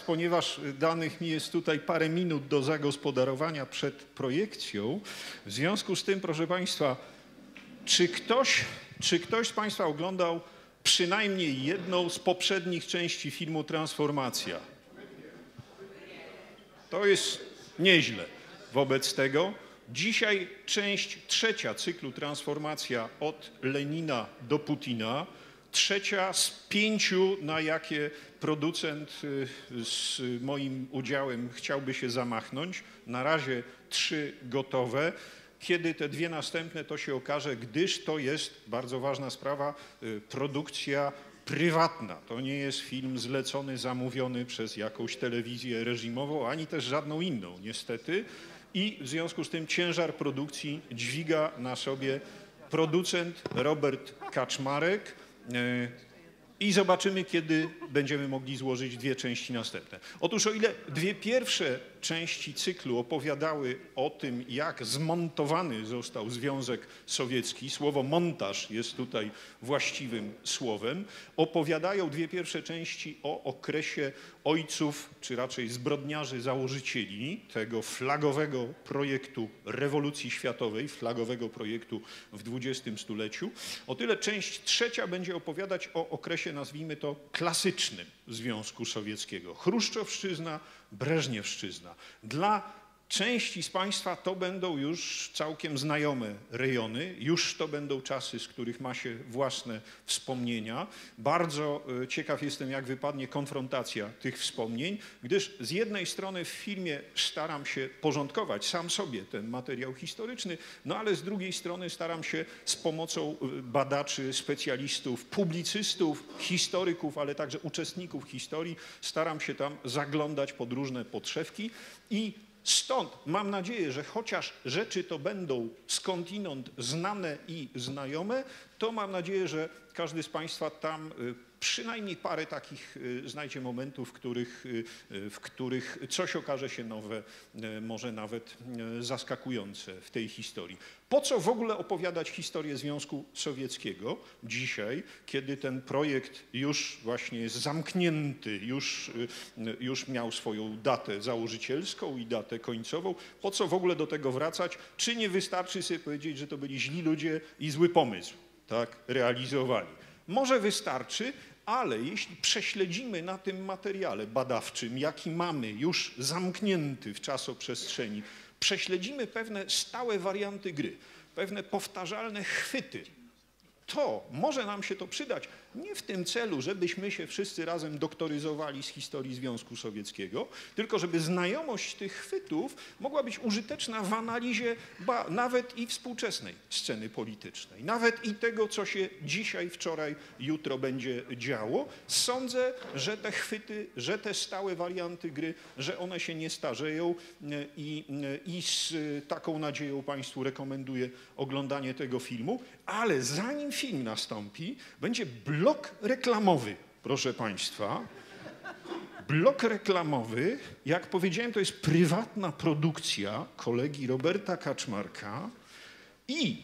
ponieważ danych mi jest tutaj parę minut do zagospodarowania przed projekcją. W związku z tym, proszę Państwa, czy ktoś z Państwa oglądał przynajmniej jedną z poprzednich części filmu Transformacja? To jest nieźle. Wobec tego dzisiaj część trzecia cyklu Transformacja od Lenina do Putina. Trzecia z 5, na jakie producent z moim udziałem chciałby się zamachnąć. Na razie 3 gotowe. Kiedy te 2 następne, to się okaże, gdyż to jest, bardzo ważna sprawa, produkcja prywatna. To nie jest film zlecony, zamówiony przez jakąś telewizję reżimową, ani też żadną inną, niestety. I w związku z tym ciężar produkcji dźwiga na sobie producent Robert Kaczmarek. I zobaczymy, kiedy będziemy mogli złożyć 2 części następne. Otóż o ile 2 pierwsze części cyklu opowiadały o tym, jak zmontowany został Związek Sowiecki, słowo montaż jest tutaj właściwym słowem, opowiadają 2 pierwsze części o okresie ojców, czy raczej zbrodniarzy założycieli tego flagowego projektu rewolucji światowej, flagowego projektu w XX stuleciu. O tyle część trzecia będzie opowiadać o okresie, nazwijmy to, klasycznym Związku Sowieckiego. Chruszczowszczyzna, Breżniewszczyzna. Dla części z Państwa to będą już całkiem znajome rejony, już to będą czasy, z których ma się własne wspomnienia. Bardzo ciekaw jestem, jak wypadnie konfrontacja tych wspomnień, gdyż z jednej strony w filmie staram się porządkować sam sobie ten materiał historyczny, no ale z drugiej strony staram się z pomocą badaczy, specjalistów, publicystów, historyków, ale także uczestników historii, staram się tam zaglądać pod różne podszewki i stąd mam nadzieję, że chociaż rzeczy to będą skądinąd znane i znajome, to mam nadzieję, że każdy z Państwa tam przynajmniej parę takich znajdzie momentów, w których coś okaże się nowe, może nawet zaskakujące w tej historii. Po co w ogóle opowiadać historię Związku Sowieckiego dzisiaj, kiedy ten projekt już właśnie jest zamknięty, już miał swoją datę założycielską i datę końcową? Po co w ogóle do tego wracać? Czy nie wystarczy sobie powiedzieć, że to byli źli ludzie i zły pomysł, tak, realizowali? Może wystarczy, ale jeśli prześledzimy na tym materiale badawczym, jaki mamy już zamknięty w czasoprzestrzeni, prześledzimy pewne stałe warianty gry, pewne powtarzalne chwyty, to może nam się to przydać nie w tym celu, żebyśmy się wszyscy razem doktoryzowali z historii Związku Sowieckiego, tylko żeby znajomość tych chwytów mogła być użyteczna w analizie nawet i współczesnej sceny politycznej, nawet i tego, co się dzisiaj, wczoraj, jutro będzie działo. Sądzę, że te chwyty, że te stałe warianty gry, że one się nie starzeją i z taką nadzieją Państwu rekomenduję oglądanie tego filmu, ale zanim film nastąpi, będzie blok reklamowy, proszę Państwa. Blok reklamowy, jak powiedziałem, to jest prywatna produkcja kolegi Roberta Kaczmarka i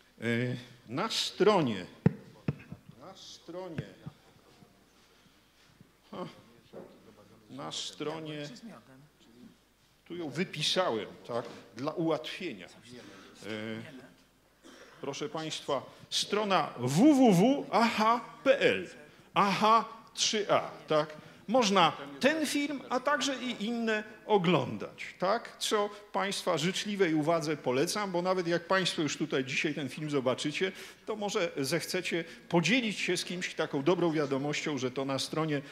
na stronie, tu ją wypisałem, tak, dla ułatwienia. Proszę Państwa, strona www.aha.pl, aha 3a, tak? Można ten film, a także i inne oglądać, tak? Co Państwa życzliwej uwadze polecam, bo nawet jak Państwo już tutaj dzisiaj ten film zobaczycie, to może zechcecie podzielić się z kimś taką dobrą wiadomością, że to na stronie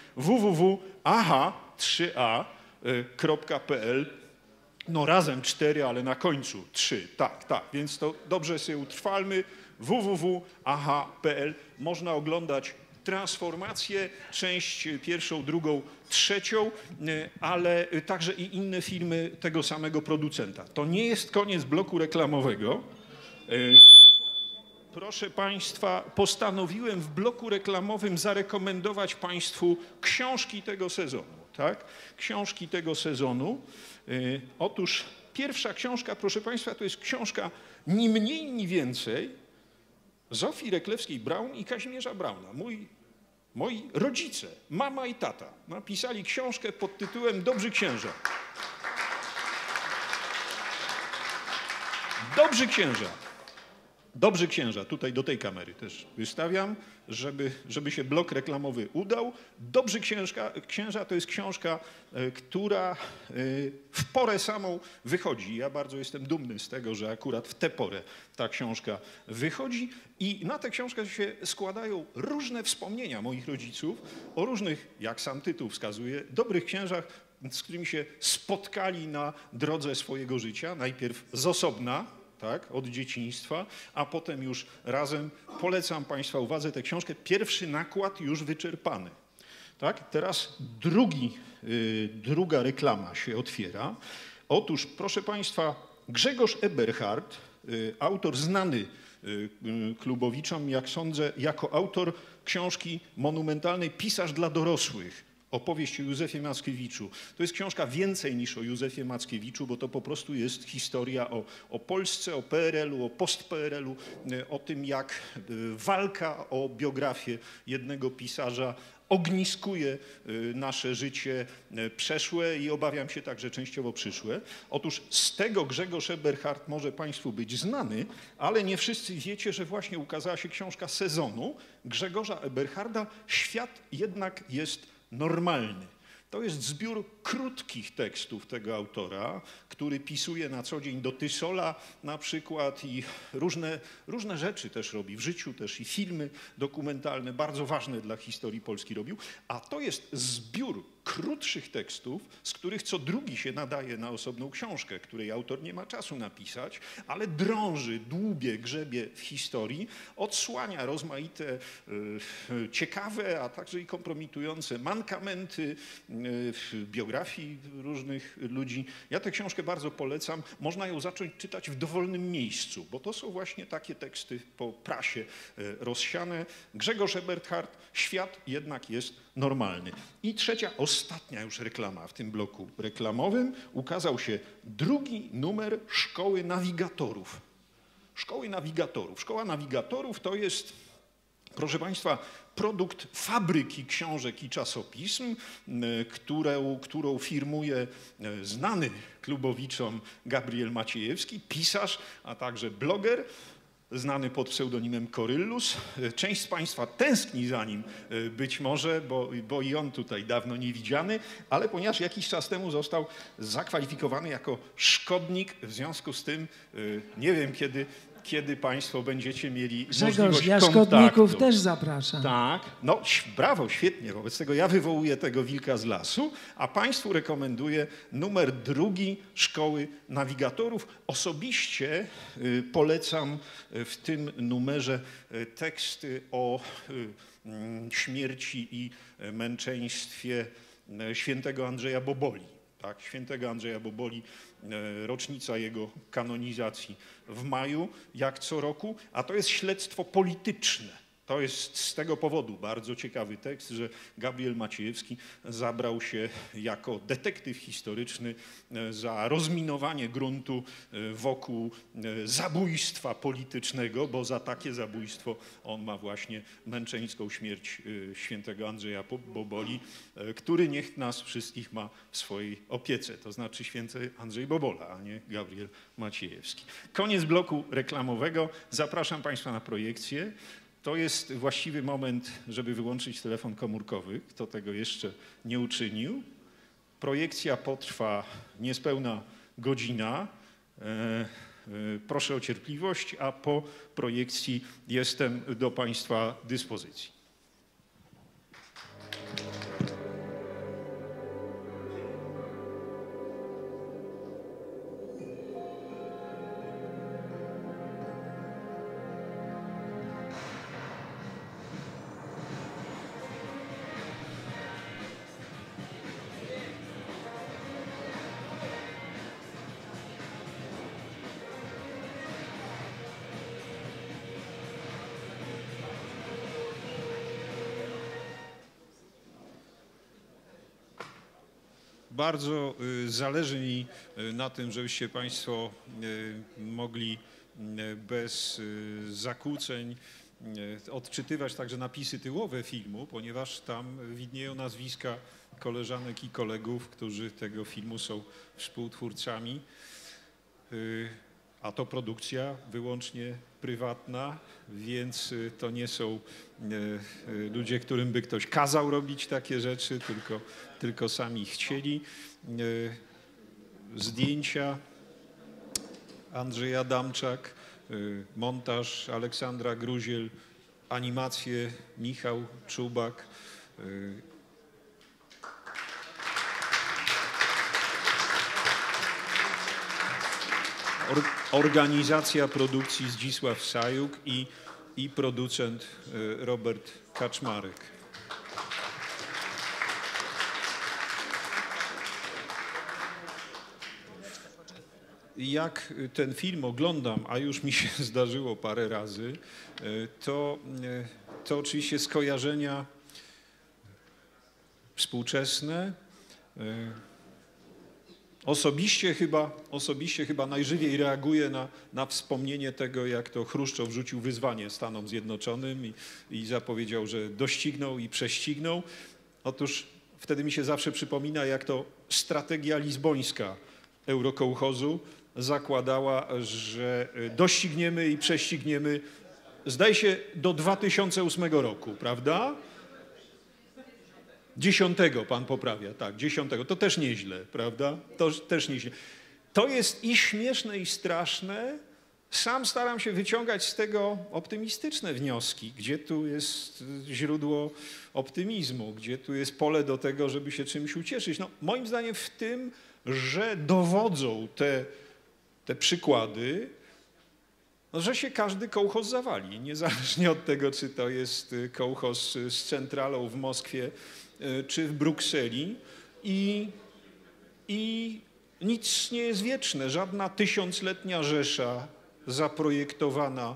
www.aha3a.pl, no razem 4, ale na końcu 3, tak, więc to dobrze sobie utrwalmy, www.aha.pl, można oglądać Transformację, część pierwszą, drugą, trzecią, ale także i inne filmy tego samego producenta. To nie jest koniec bloku reklamowego. Proszę Państwa, postanowiłem w bloku reklamowym zarekomendować Państwu książki tego sezonu, tak? Książki tego sezonu. Otóż pierwsza książka, proszę Państwa, to jest książka ni mniej, ni więcej Zofii Reklewskiej-Braun i Kazimierza Brauna. Mój Moi rodzice, mama i tata, napisali książkę pod tytułem Dobrzy księża. Dobrzy księża. Dobrzy księża, tutaj do tej kamery też wystawiam, żeby się blok reklamowy udał. Dobrzy księża to jest książka, która w porę samą wychodzi. Ja bardzo jestem dumny z tego, że akurat w tę porę ta książka wychodzi i na tę książkę się składają różne wspomnienia moich rodziców o różnych, jak sam tytuł wskazuje, dobrych księżach, z którymi się spotkali na drodze swojego życia. Najpierw z osobna, tak, od dzieciństwa, a potem już razem. Polecam Państwa uwadze tę książkę. Pierwszy nakład już wyczerpany. Tak? Teraz druga reklama się otwiera. Otóż, proszę Państwa, Grzegorz Eberhard, autor znany klubowiczom, jak sądzę, jako autor książki monumentalnej Pisarz dla dorosłych. Opowieść o Józefie Mackiewiczu. To jest książka więcej niż o Józefie Mackiewiczu, bo to po prostu jest historia o Polsce, o PRL-u, o post-PRL-u, o tym, jak walka o biografię jednego pisarza ogniskuje nasze życie przeszłe i obawiam się także częściowo przyszłe. Otóż z tego Grzegorz Eberhard może Państwu być znany, ale nie wszyscy wiecie, że właśnie ukazała się książka sezonu Grzegorza Eberharda Świat jednak jest normalny. To jest zbiór krótkich tekstów tego autora, który pisuje na co dzień do Tysola na przykład i różne rzeczy też robi w życiu, też i filmy dokumentalne, bardzo ważne dla historii Polski robił. A to jest zbiór krótszych tekstów, z których co drugi się nadaje na osobną książkę, której autor nie ma czasu napisać, ale drąży, dłubie, grzebie w historii, odsłania rozmaite ciekawe, a także i kompromitujące mankamenty biografii różnych ludzi. Ja tę książkę bardzo polecam. Można ją zacząć czytać w dowolnym miejscu, bo to są właśnie takie teksty po prasie rozsiane. Grzegorz Eberhard, Świat jednak jest normalny. I trzecia, ostatnia już reklama w tym bloku reklamowym. Ukazał się drugi numer Szkoły Nawigatorów. Szkoły Nawigatorów. Szkoła Nawigatorów to jest, proszę Państwa, produkt fabryki książek i czasopism, którą firmuje znany klubowiczom Gabriel Maciejewski, pisarz, a także bloger, znany pod pseudonimem Koryllus. Część z Państwa tęskni za nim być może, bo i on tutaj dawno nie widziany, ale ponieważ jakiś czas temu został zakwalifikowany jako szkodnik, w związku z tym nie wiem, kiedy Państwo będziecie mieli możliwość kontaktu. Ja szkodników też zapraszam. Tak, no brawo, świetnie. Wobec tego ja wywołuję tego wilka z lasu, a Państwu rekomenduję numer drugi Szkoły Nawigatorów. Osobiście polecam w tym numerze teksty o śmierci i męczeństwie świętego Andrzeja Boboli. Tak, świętego Andrzeja Boboli, rocznica jego kanonizacji w maju, jak co roku, a to jest śledztwo polityczne. To jest z tego powodu bardzo ciekawy tekst, że Gabriel Maciejewski zabrał się jako detektyw historyczny za rozminowanie gruntu wokół zabójstwa politycznego, bo za takie zabójstwo on ma właśnie męczeńską śmierć świętego Andrzeja Boboli, który niech nas wszystkich ma w swojej opiece. To znaczy święty Andrzej Bobola, a nie Gabriel Maciejewski. Koniec bloku reklamowego. Zapraszam Państwa na projekcję. To jest właściwy moment, żeby wyłączyć telefon komórkowy, kto tego jeszcze nie uczynił. Projekcja potrwa niespełna godzina. Proszę o cierpliwość, a po projekcji jestem do Państwa dyspozycji. Bardzo zależy mi na tym, żebyście Państwo mogli bez zakłóceń odczytywać także napisy tyłowe filmu, ponieważ tam widnieją nazwiska koleżanek i kolegów, którzy tego filmu są współtwórcami, a to produkcja wyłącznie prywatna, więc to nie są ludzie, którym by ktoś kazał robić takie rzeczy, tylko sami chcieli. Zdjęcia Andrzej Adamczak, montaż Aleksandra Gruziel, animacje Michał Czubak. Organizacja produkcji Zdzisław Sajuk i producent Robert Kaczmarek. Jak ten film oglądam, a już mi się zdarzyło parę razy, to oczywiście skojarzenia współczesne. Osobiście chyba najżywiej reaguję na wspomnienie tego, jak to Chruszczow rzucił wyzwanie Stanom Zjednoczonym i zapowiedział, że dościgną i prześcigną. Otóż wtedy mi się zawsze przypomina, jak to strategia lizbońska eurokołchozu zakładała, że dościgniemy i prześcigniemy, zdaje się, do 2008 roku, prawda? 10 pan poprawia, tak, 10. To też nieźle, prawda? To też nieźle. To jest i śmieszne, i straszne. Sam staram się wyciągać z tego optymistyczne wnioski. Gdzie tu jest źródło optymizmu? Gdzie tu jest pole do tego, żeby się czymś ucieszyć? No, moim zdaniem w tym, że dowodzą te przykłady, no, że się każdy kołchoz zawali, niezależnie od tego, czy to jest kołchoz z centralą w Moskwie, czy w Brukseli i nic nie jest wieczne. Żadna tysiącletnia Rzesza zaprojektowana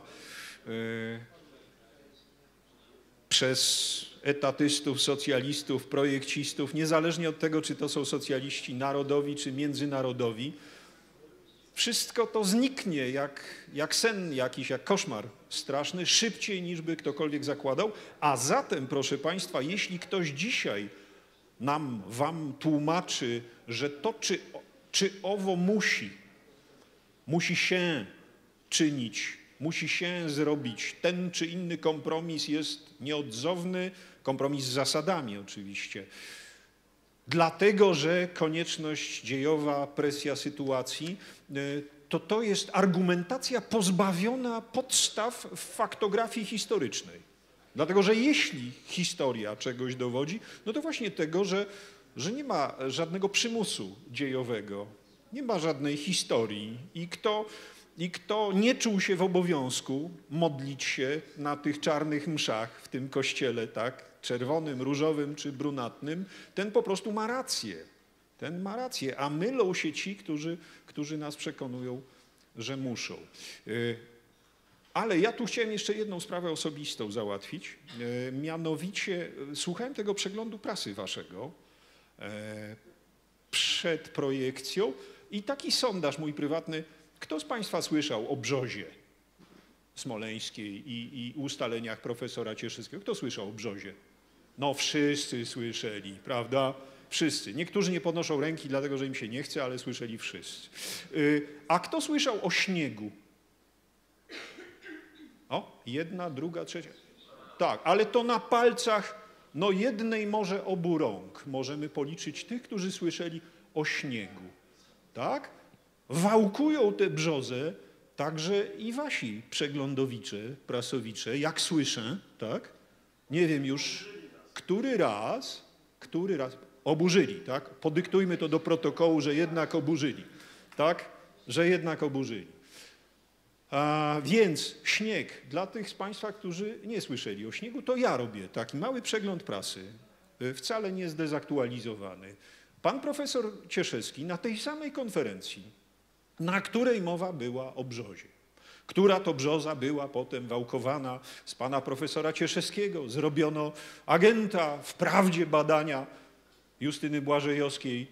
przez etatystów, socjalistów, projekcistów, niezależnie od tego, czy to są socjaliści narodowi, czy międzynarodowi, wszystko to zniknie jak sen jakiś, jak koszmar straszny, szybciej niż by ktokolwiek zakładał. A zatem, proszę państwa, jeśli ktoś dzisiaj wam tłumaczy, że to czy owo musi się czynić, musi się zrobić, ten czy inny kompromis jest nieodzowny, kompromis z zasadami oczywiście, dlatego że konieczność dziejowa, presja sytuacji, to jest argumentacja pozbawiona podstaw w faktografii historycznej. Dlatego, że jeśli historia czegoś dowodzi, no to właśnie tego, że nie ma żadnego przymusu dziejowego, nie ma żadnej historii i kto nie czuł się w obowiązku modlić się na tych czarnych mszach w tym kościele, tak, czerwonym, różowym czy brunatnym, ten po prostu ma rację. Ten ma rację, a mylą się ci, którzy nas przekonują, że muszą. Ale ja tu chciałem jeszcze jedną sprawę osobistą załatwić. Mianowicie słuchałem tego przeglądu prasy waszego przed projekcją i taki sondaż mój prywatny. Kto z państwa słyszał o Brzozie smoleńskiej i ustaleniach profesora Cieszyńskiego? Kto słyszał o Brzozie? No wszyscy słyszeli, prawda? Wszyscy. Niektórzy nie podnoszą ręki, dlatego że im się nie chce, ale słyszeli wszyscy. A kto słyszał o śniegu? O, jedna, druga, trzecia. Tak, ale to na palcach no jednej, może obu rąk możemy policzyć tych, którzy słyszeli o śniegu. Tak? Wałkują tę brzozę także i wasi przeglądowicze, prasowicze, jak słyszę, tak? Nie wiem już, który raz, oburzyli, tak? Podyktujmy to do protokołu, że jednak oburzyli, tak? Że jednak oburzyli. Więc śnieg, dla tych z państwa, którzy nie słyszeli o śniegu, to ja robię taki mały przegląd prasy, wcale nie zdezaktualizowany. Pan profesor Cieszewski na tej samej konferencji, na której mowa była o Brzozie, która to brzoza była potem wałkowana z pana profesora Cieszewskiego, zrobiono agenta, wprawdzie badania Justyny Błażejowskiej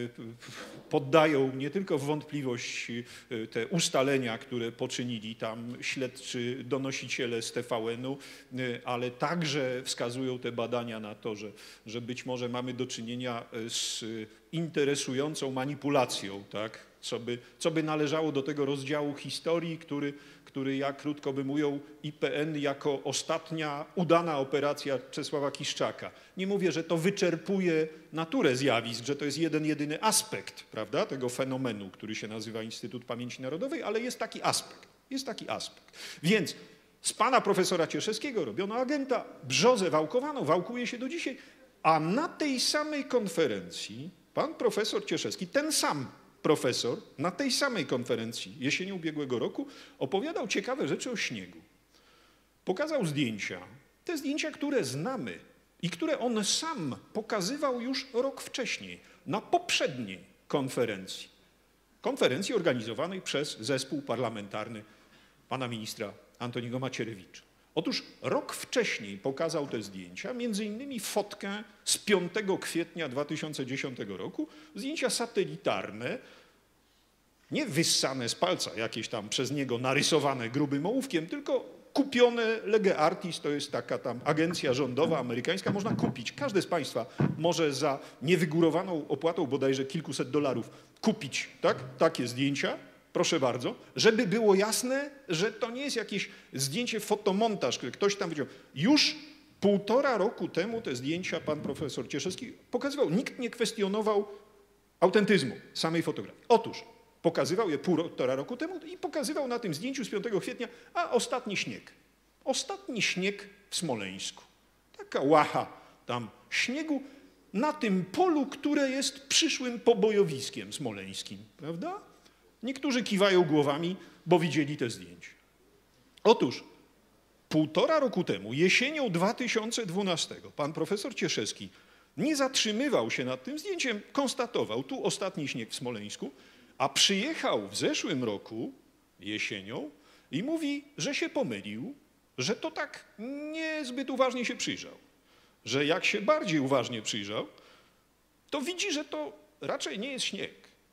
poddają nie tylko w wątpliwość te ustalenia, które poczynili tam śledczy donosiciele z TVN-u, ale także wskazują te badania na to, że być może mamy do czynienia z interesującą manipulacją, tak? Co by należało do tego rozdziału historii, który, jak krótko by mówią, IPN jako ostatnia udana operacja Czesława Kiszczaka. Nie mówię, że to wyczerpuje naturę zjawisk, że to jest jeden, jedyny aspekt, prawda, tego fenomenu, który się nazywa Instytut Pamięci Narodowej, ale jest taki aspekt. Jest taki aspekt. Więc z pana profesora Cieszewskiego robiono agenta, brzozę wałkowano, wałkuje się do dzisiaj, a na tej samej konferencji pan profesor Cieszewski, ten sam profesor, na tej samej konferencji jesienią ubiegłego roku opowiadał ciekawe rzeczy o śniegu. Pokazał zdjęcia, te zdjęcia, które znamy i które on sam pokazywał już rok wcześniej, na poprzedniej konferencji. Konferencji organizowanej przez zespół parlamentarny pana ministra Antoniego Macierewicza. Otóż rok wcześniej pokazał te zdjęcia, między innymi fotkę z 5 kwietnia 2010 roku, zdjęcia satelitarne, nie wyssane z palca, jakieś tam przez niego narysowane grubym ołówkiem, tylko kupione lege artis, to jest taka tam agencja rządowa amerykańska, można kupić. Każdy z państwa może za niewygórowaną opłatą bodajże kilkuset dolarów kupić, tak? Takie zdjęcia. Proszę bardzo, żeby było jasne, że to nie jest jakieś zdjęcie, fotomontaż, który ktoś tam wyciągnął. Już 1,5 roku temu te zdjęcia pan profesor Cieszewski pokazywał. Nikt nie kwestionował autentyzmu samej fotografii. Otóż pokazywał je 1,5 roku temu i pokazywał na tym zdjęciu z 5 kwietnia, a ostatni śnieg. Ostatni śnieg w Smoleńsku. Taka łacha tam śniegu na tym polu, które jest przyszłym pobojowiskiem smoleńskim, prawda? Niektórzy kiwają głowami, bo widzieli te zdjęcia. Otóż 1,5 roku temu, jesienią 2012, pan profesor Cieszewski nie zatrzymywał się nad tym zdjęciem, konstatował, tu ostatni śnieg w Smoleńsku, a przyjechał w zeszłym roku, jesienią, i mówi, że się pomylił, że to tak niezbyt uważnie się przyjrzał. Że jak się bardziej uważnie przyjrzał, to widzi, że to raczej nie jest śnieg.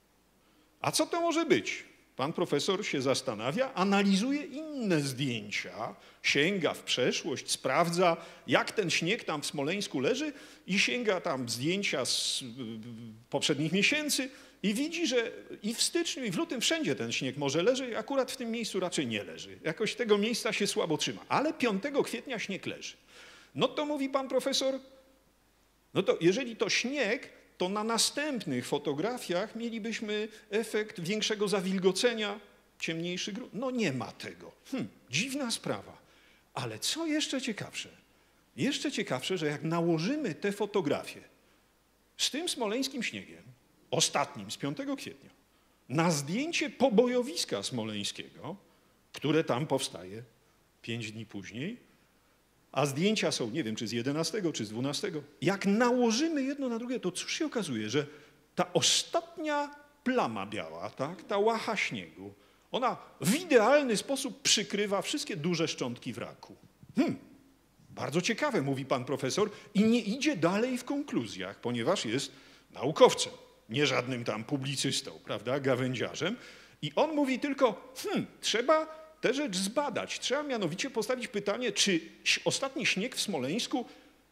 A co to może być? Pan profesor się zastanawia, analizuje inne zdjęcia, sięga w przeszłość, sprawdza, jak ten śnieg tam w Smoleńsku leży i sięga tam zdjęcia z poprzednich miesięcy i widzi, że i w styczniu, i w lutym wszędzie ten śnieg może leży, i akurat w tym miejscu raczej nie leży. Jakoś tego miejsca się słabo trzyma, ale 5 kwietnia śnieg leży. No to mówi pan profesor, no to jeżeli to śnieg, to na następnych fotografiach mielibyśmy efekt większego zawilgocenia, ciemniejszy grunt. No nie ma tego. Dziwna sprawa. Ale co jeszcze ciekawsze? Jeszcze ciekawsze, że jak nałożymy te fotografie z tym smoleńskim śniegiem, ostatnim z 5 kwietnia, na zdjęcie pobojowiska smoleńskiego, które tam powstaje 5 dni później, a zdjęcia są, nie wiem, czy z 11, czy z 12. Jak nałożymy jedno na drugie, to cóż się okazuje, że ta ostatnia plama biała, tak, ta łacha śniegu, ona w idealny sposób przykrywa wszystkie duże szczątki wraku. Bardzo ciekawe, mówi pan profesor, i nie idzie dalej w konkluzjach, ponieważ jest naukowcem, nie żadnym tam publicystą, prawda, gawędziarzem. I on mówi tylko, trzeba tę rzecz zbadać. Trzeba mianowicie postawić pytanie, czy ostatni śnieg w Smoleńsku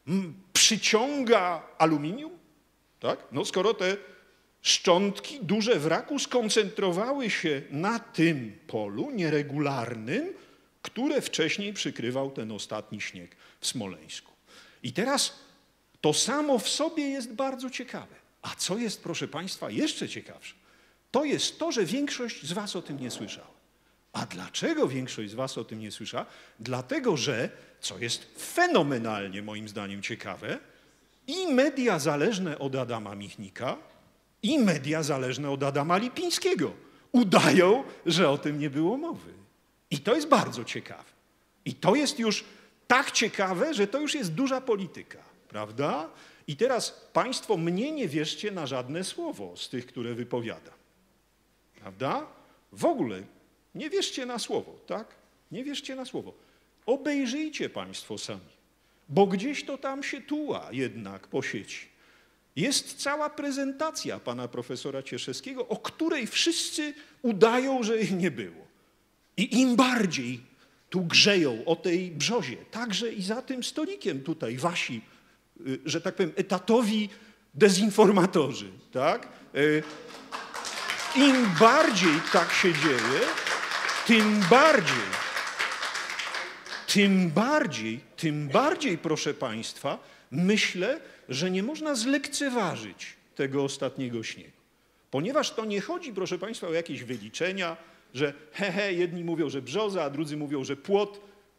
przyciąga aluminium? Tak? No skoro te szczątki duże wraku skoncentrowały się na tym polu nieregularnym, które wcześniej przykrywał ten ostatni śnieg w Smoleńsku. I teraz to samo w sobie jest bardzo ciekawe. A co jest, proszę państwa, jeszcze ciekawsze? To jest to, że większość z was o tym nie słyszała. A dlaczego większość z was o tym nie słyszała? Dlatego, że, co jest fenomenalnie moim zdaniem ciekawe, i media zależne od Adama Michnika, i media zależne od Adama Lipińskiego udają, że o tym nie było mowy. I to jest bardzo ciekawe. I to jest już tak ciekawe, że to już jest duża polityka, prawda? I teraz państwo mnie nie wierzcie na żadne słowo z tych, które wypowiadam. Prawda? W ogóle nie wierzcie na słowo, tak? Nie wierzcie na słowo. Obejrzyjcie państwo sami, bo gdzieś to tam się tuła jednak po sieci. Jest cała prezentacja pana profesora Cieszewskiego, o której wszyscy udają, że jej nie było. I im bardziej tu grzeją o tej brzozie, także i za tym stolikiem tutaj wasi, że tak powiem, etatowi dezinformatorzy, tak? Im bardziej tak się dzieje, tym bardziej, proszę państwa, myślę, że nie można zlekceważyć tego ostatniego śniegu. Ponieważ to nie chodzi, proszę państwa, o jakieś wyliczenia, że jedni mówią, że brzoza, a drudzy mówią, że płot.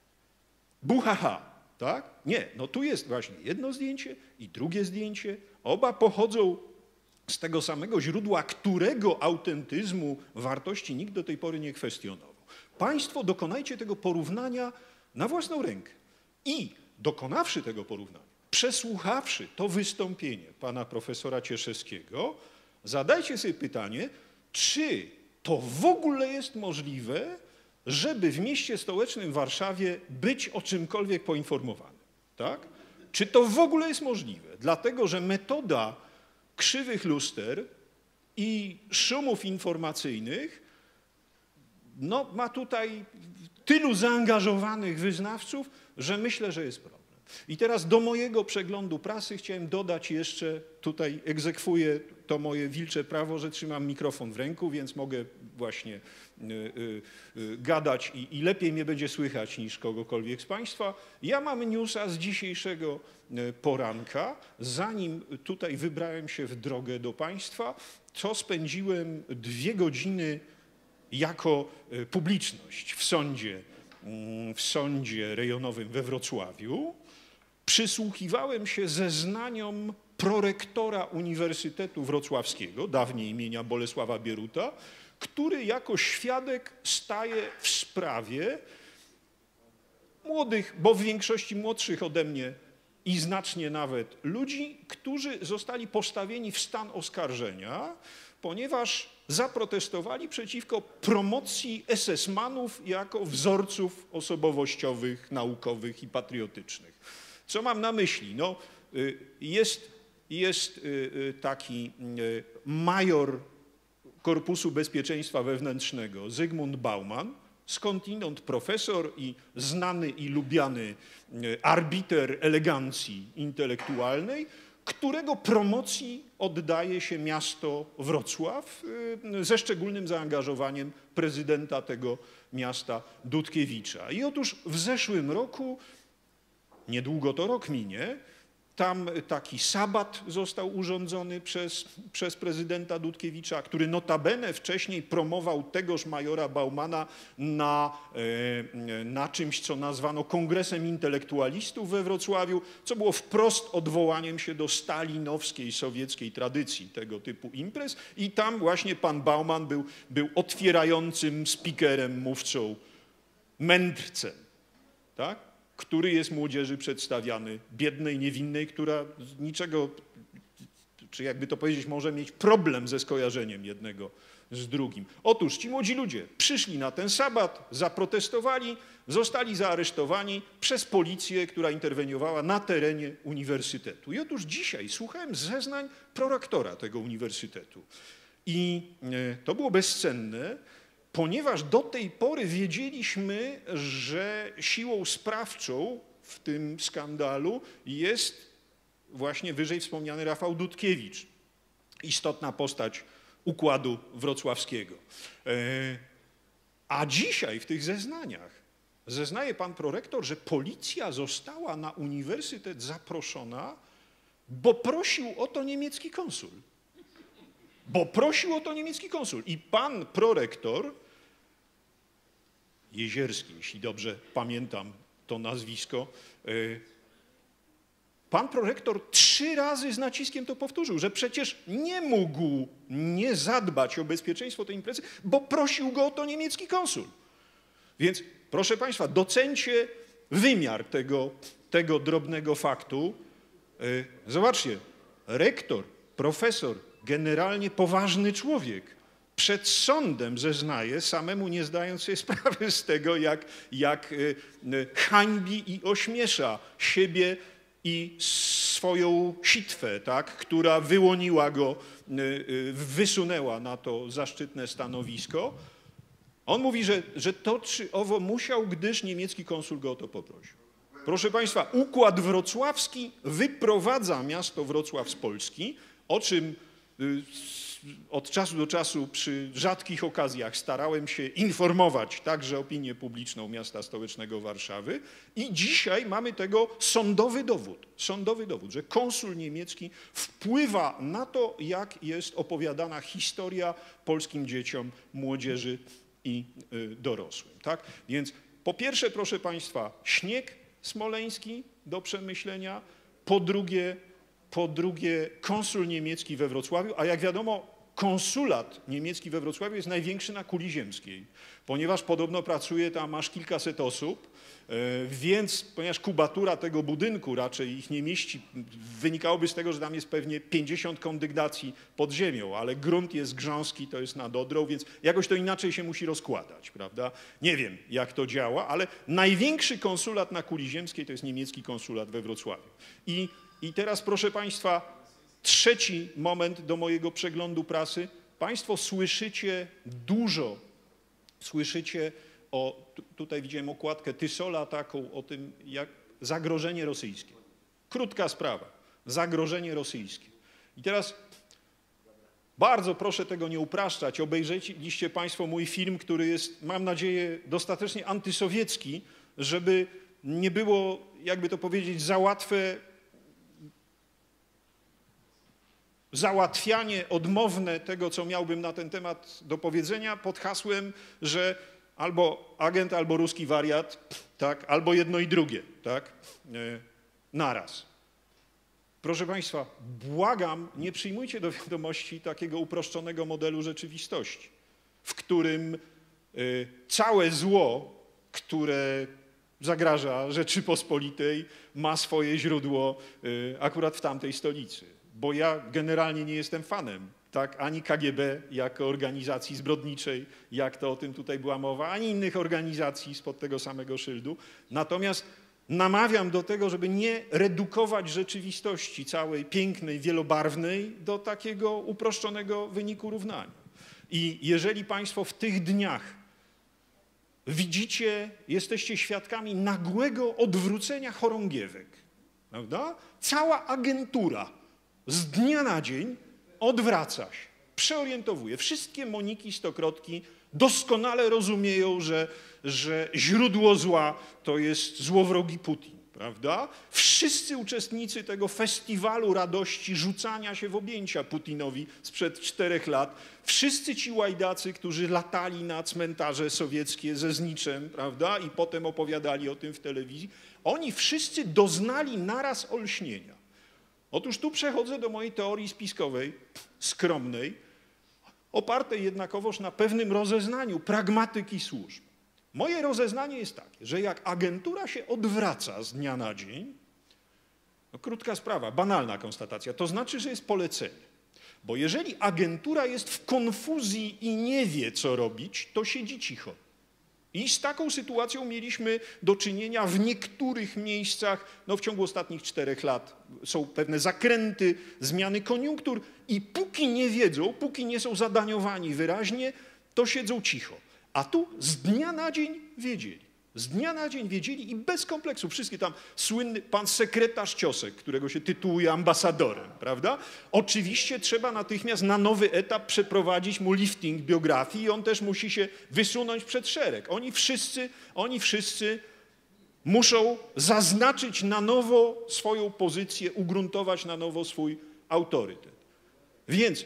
Buhaha, tak? Nie, no tu jest właśnie jedno zdjęcie i drugie zdjęcie. Oba pochodzą z tego samego źródła, którego autentyzmu, wartości nikt do tej pory nie kwestionował. Państwo dokonajcie tego porównania na własną rękę i dokonawszy tego porównania, przesłuchawszy to wystąpienie pana profesora Cieszewskiego, zadajcie sobie pytanie, czy to w ogóle jest możliwe, żeby w mieście stołecznym Warszawie być o czymkolwiek poinformowanym, tak? Czy to w ogóle jest możliwe? Dlatego, że metoda krzywych luster i szumów informacyjnych no, ma tutaj tylu zaangażowanych wyznawców, że myślę, że jest problem. I teraz do mojego przeglądu prasy chciałem dodać jeszcze, tutaj egzekwuję to moje wilcze prawo, że trzymam mikrofon w ręku, więc mogę właśnie gadać i lepiej mnie będzie słychać niż kogokolwiek z państwa. Ja mam newsa z dzisiejszego poranka. Zanim tutaj wybrałem się w drogę do państwa, to spędziłem 2 godziny jako publiczność w sądzie rejonowym we Wrocławiu. Przysłuchiwałem się zeznaniom prorektora Uniwersytetu Wrocławskiego, dawniej imienia Bolesława Bieruta, który jako świadek staje w sprawie młodych, bo w większości młodszych ode mnie i znacznie nawet ludzi, którzy zostali postawieni w stan oskarżenia, ponieważ zaprotestowali przeciwko promocji SS-manów jako wzorców osobowościowych, naukowych i patriotycznych. Co mam na myśli? No, jest taki major Korpusu Bezpieczeństwa Wewnętrznego Zygmunt Bauman, skądinąd profesor i znany i lubiany arbiter elegancji intelektualnej, którego promocji oddaje się miasto Wrocław ze szczególnym zaangażowaniem prezydenta tego miasta Dudkiewicza. I otóż w zeszłym roku, niedługo to rok minie, tam taki sabat został urządzony przez prezydenta Dudkiewicza, który notabene wcześniej promował tegoż majora Baumana na czymś, co nazwano Kongresem Intelektualistów we Wrocławiu, co było wprost odwołaniem się do stalinowskiej, sowieckiej tradycji tego typu imprez. I tam właśnie pan Bauman był otwierającym speakerem, mówcą, mędrcem, tak? Który jest młodzieży przedstawiany, biednej, niewinnej, która z niczego, czy jakby to powiedzieć, może mieć problem ze skojarzeniem jednego z drugim. Otóż ci młodzi ludzie przyszli na ten sabat, zaprotestowali, zostali zaaresztowani przez policję, która interweniowała na terenie uniwersytetu. I otóż dzisiaj słuchałem zeznań prorektora tego uniwersytetu. I to było bezcenne, ponieważ do tej pory wiedzieliśmy, że siłą sprawczą w tym skandalu jest właśnie wyżej wspomniany Rafał Dudkiewicz, istotna postać układu wrocławskiego. A dzisiaj w tych zeznaniach zeznaje pan prorektor, że policja została na uniwersytet zaproszona, bo prosił o to niemiecki konsul. I pan prorektor Jezierski, jeśli dobrze pamiętam to nazwisko, pan prorektor 3 razy z naciskiem to powtórzył, że przecież nie mógł nie zadbać o bezpieczeństwo tej imprezy, bo prosił go o to niemiecki konsul. Więc proszę państwa, doceńcie wymiar tego drobnego faktu. Zobaczcie, rektor, profesor, generalnie poważny człowiek przed sądem zeznaje, samemu nie zdając sobie sprawy z tego, jak hańbi i ośmiesza siebie i swoją sitwę, tak, która wyłoniła go, wysunęła na to zaszczytne stanowisko. On mówi, że to czy owo musiał, gdyż niemiecki konsul go o to poprosił. Proszę Państwa, układ wrocławski wyprowadza miasto Wrocław z Polski, o czym od czasu do czasu przy rzadkich okazjach starałem się informować także opinię publiczną miasta stołecznego Warszawy i dzisiaj mamy tego sądowy dowód, że konsul niemiecki wpływa na to, jak jest opowiadana historia polskim dzieciom, młodzieży i dorosłym. Tak? Więc po pierwsze, proszę Państwa, śnieg smoleński do przemyślenia, po drugie konsul niemiecki we Wrocławiu, a jak wiadomo konsulat niemiecki we Wrocławiu jest największy na kuli ziemskiej, ponieważ podobno pracuje tam aż kilkaset osób, więc ponieważ kubatura tego budynku raczej ich nie mieści, wynikałoby z tego, że tam jest pewnie 50 kondygnacji pod ziemią, ale grunt jest grząski, to jest nad Odrą, więc jakoś to inaczej się musi rozkładać, prawda? Nie wiem, jak to działa, ale największy konsulat na kuli ziemskiej to jest niemiecki konsulat we Wrocławiu. I teraz, proszę Państwa, trzeci moment do mojego przeglądu prasy. Państwo słyszycie dużo, tutaj widziałem okładkę Tysola taką, o tym, jak zagrożenie rosyjskie. Krótka sprawa, zagrożenie rosyjskie. I teraz bardzo proszę tego nie upraszczać. Obejrzeliście Państwo mój film, który jest, mam nadzieję, dostatecznie antysowiecki, żeby nie było, jakby to powiedzieć, za łatwe załatwianie odmowne tego, co miałbym na ten temat do powiedzenia pod hasłem, że albo agent, albo ruski wariat, tak, albo jedno i drugie, tak, naraz. Proszę Państwa, błagam, nie przyjmujcie do wiadomości takiego uproszczonego modelu rzeczywistości, w którym całe zło, które zagraża Rzeczypospolitej, ma swoje źródło akurat w tamtej stolicy. Bo ja generalnie nie jestem fanem, tak, ani KGB jako organizacji zbrodniczej, jak to o tym tutaj była mowa, ani innych organizacji spod tego samego szyldu. Natomiast namawiam do tego, żeby nie redukować rzeczywistości całej pięknej, wielobarwnej do takiego uproszczonego wyniku równania. I jeżeli Państwo w tych dniach widzicie, jesteście świadkami nagłego odwrócenia chorągiewek, prawda? Cała agentura z dnia na dzień odwraca się, przeorientowuje. Wszystkie Moniki Stokrotki doskonale rozumieją, że źródło zła to jest złowrogi Putin, prawda? Wszyscy uczestnicy tego festiwalu radości rzucania się w objęcia Putinowi sprzed 4 lat, wszyscy ci łajdacy, którzy latali na cmentarze sowieckie ze zniczem, prawda? I potem opowiadali o tym w telewizji, oni wszyscy doznali naraz olśnienia. Otóż tu przechodzę do mojej teorii spiskowej, skromnej, opartej jednakowoż na pewnym rozeznaniu pragmatyki służb. Moje rozeznanie jest takie, że jak agentura się odwraca z dnia na dzień, no krótka sprawa, banalna konstatacja, to znaczy, że jest polecenie. Bo jeżeli agentura jest w konfuzji i nie wie, co robić, to siedzi cicho. I z taką sytuacją mieliśmy do czynienia w niektórych miejscach, no w ciągu ostatnich 4 lat są pewne zakręty, zmiany koniunktur i póki nie wiedzą, póki nie są zadaniowani wyraźnie, to siedzą cicho. A tu z dnia na dzień wiedzieli. Z dnia na dzień wiedzieli i bez kompleksu. Wszystkie tam słynny pan sekretarz Ciosek, którego się tytułuje ambasadorem, prawda? Oczywiście trzeba natychmiast na nowy etap przeprowadzić mu lifting biografii i on też musi się wysunąć przed szereg. Oni wszyscy muszą zaznaczyć na nowo swoją pozycję, ugruntować na nowo swój autorytet. Więc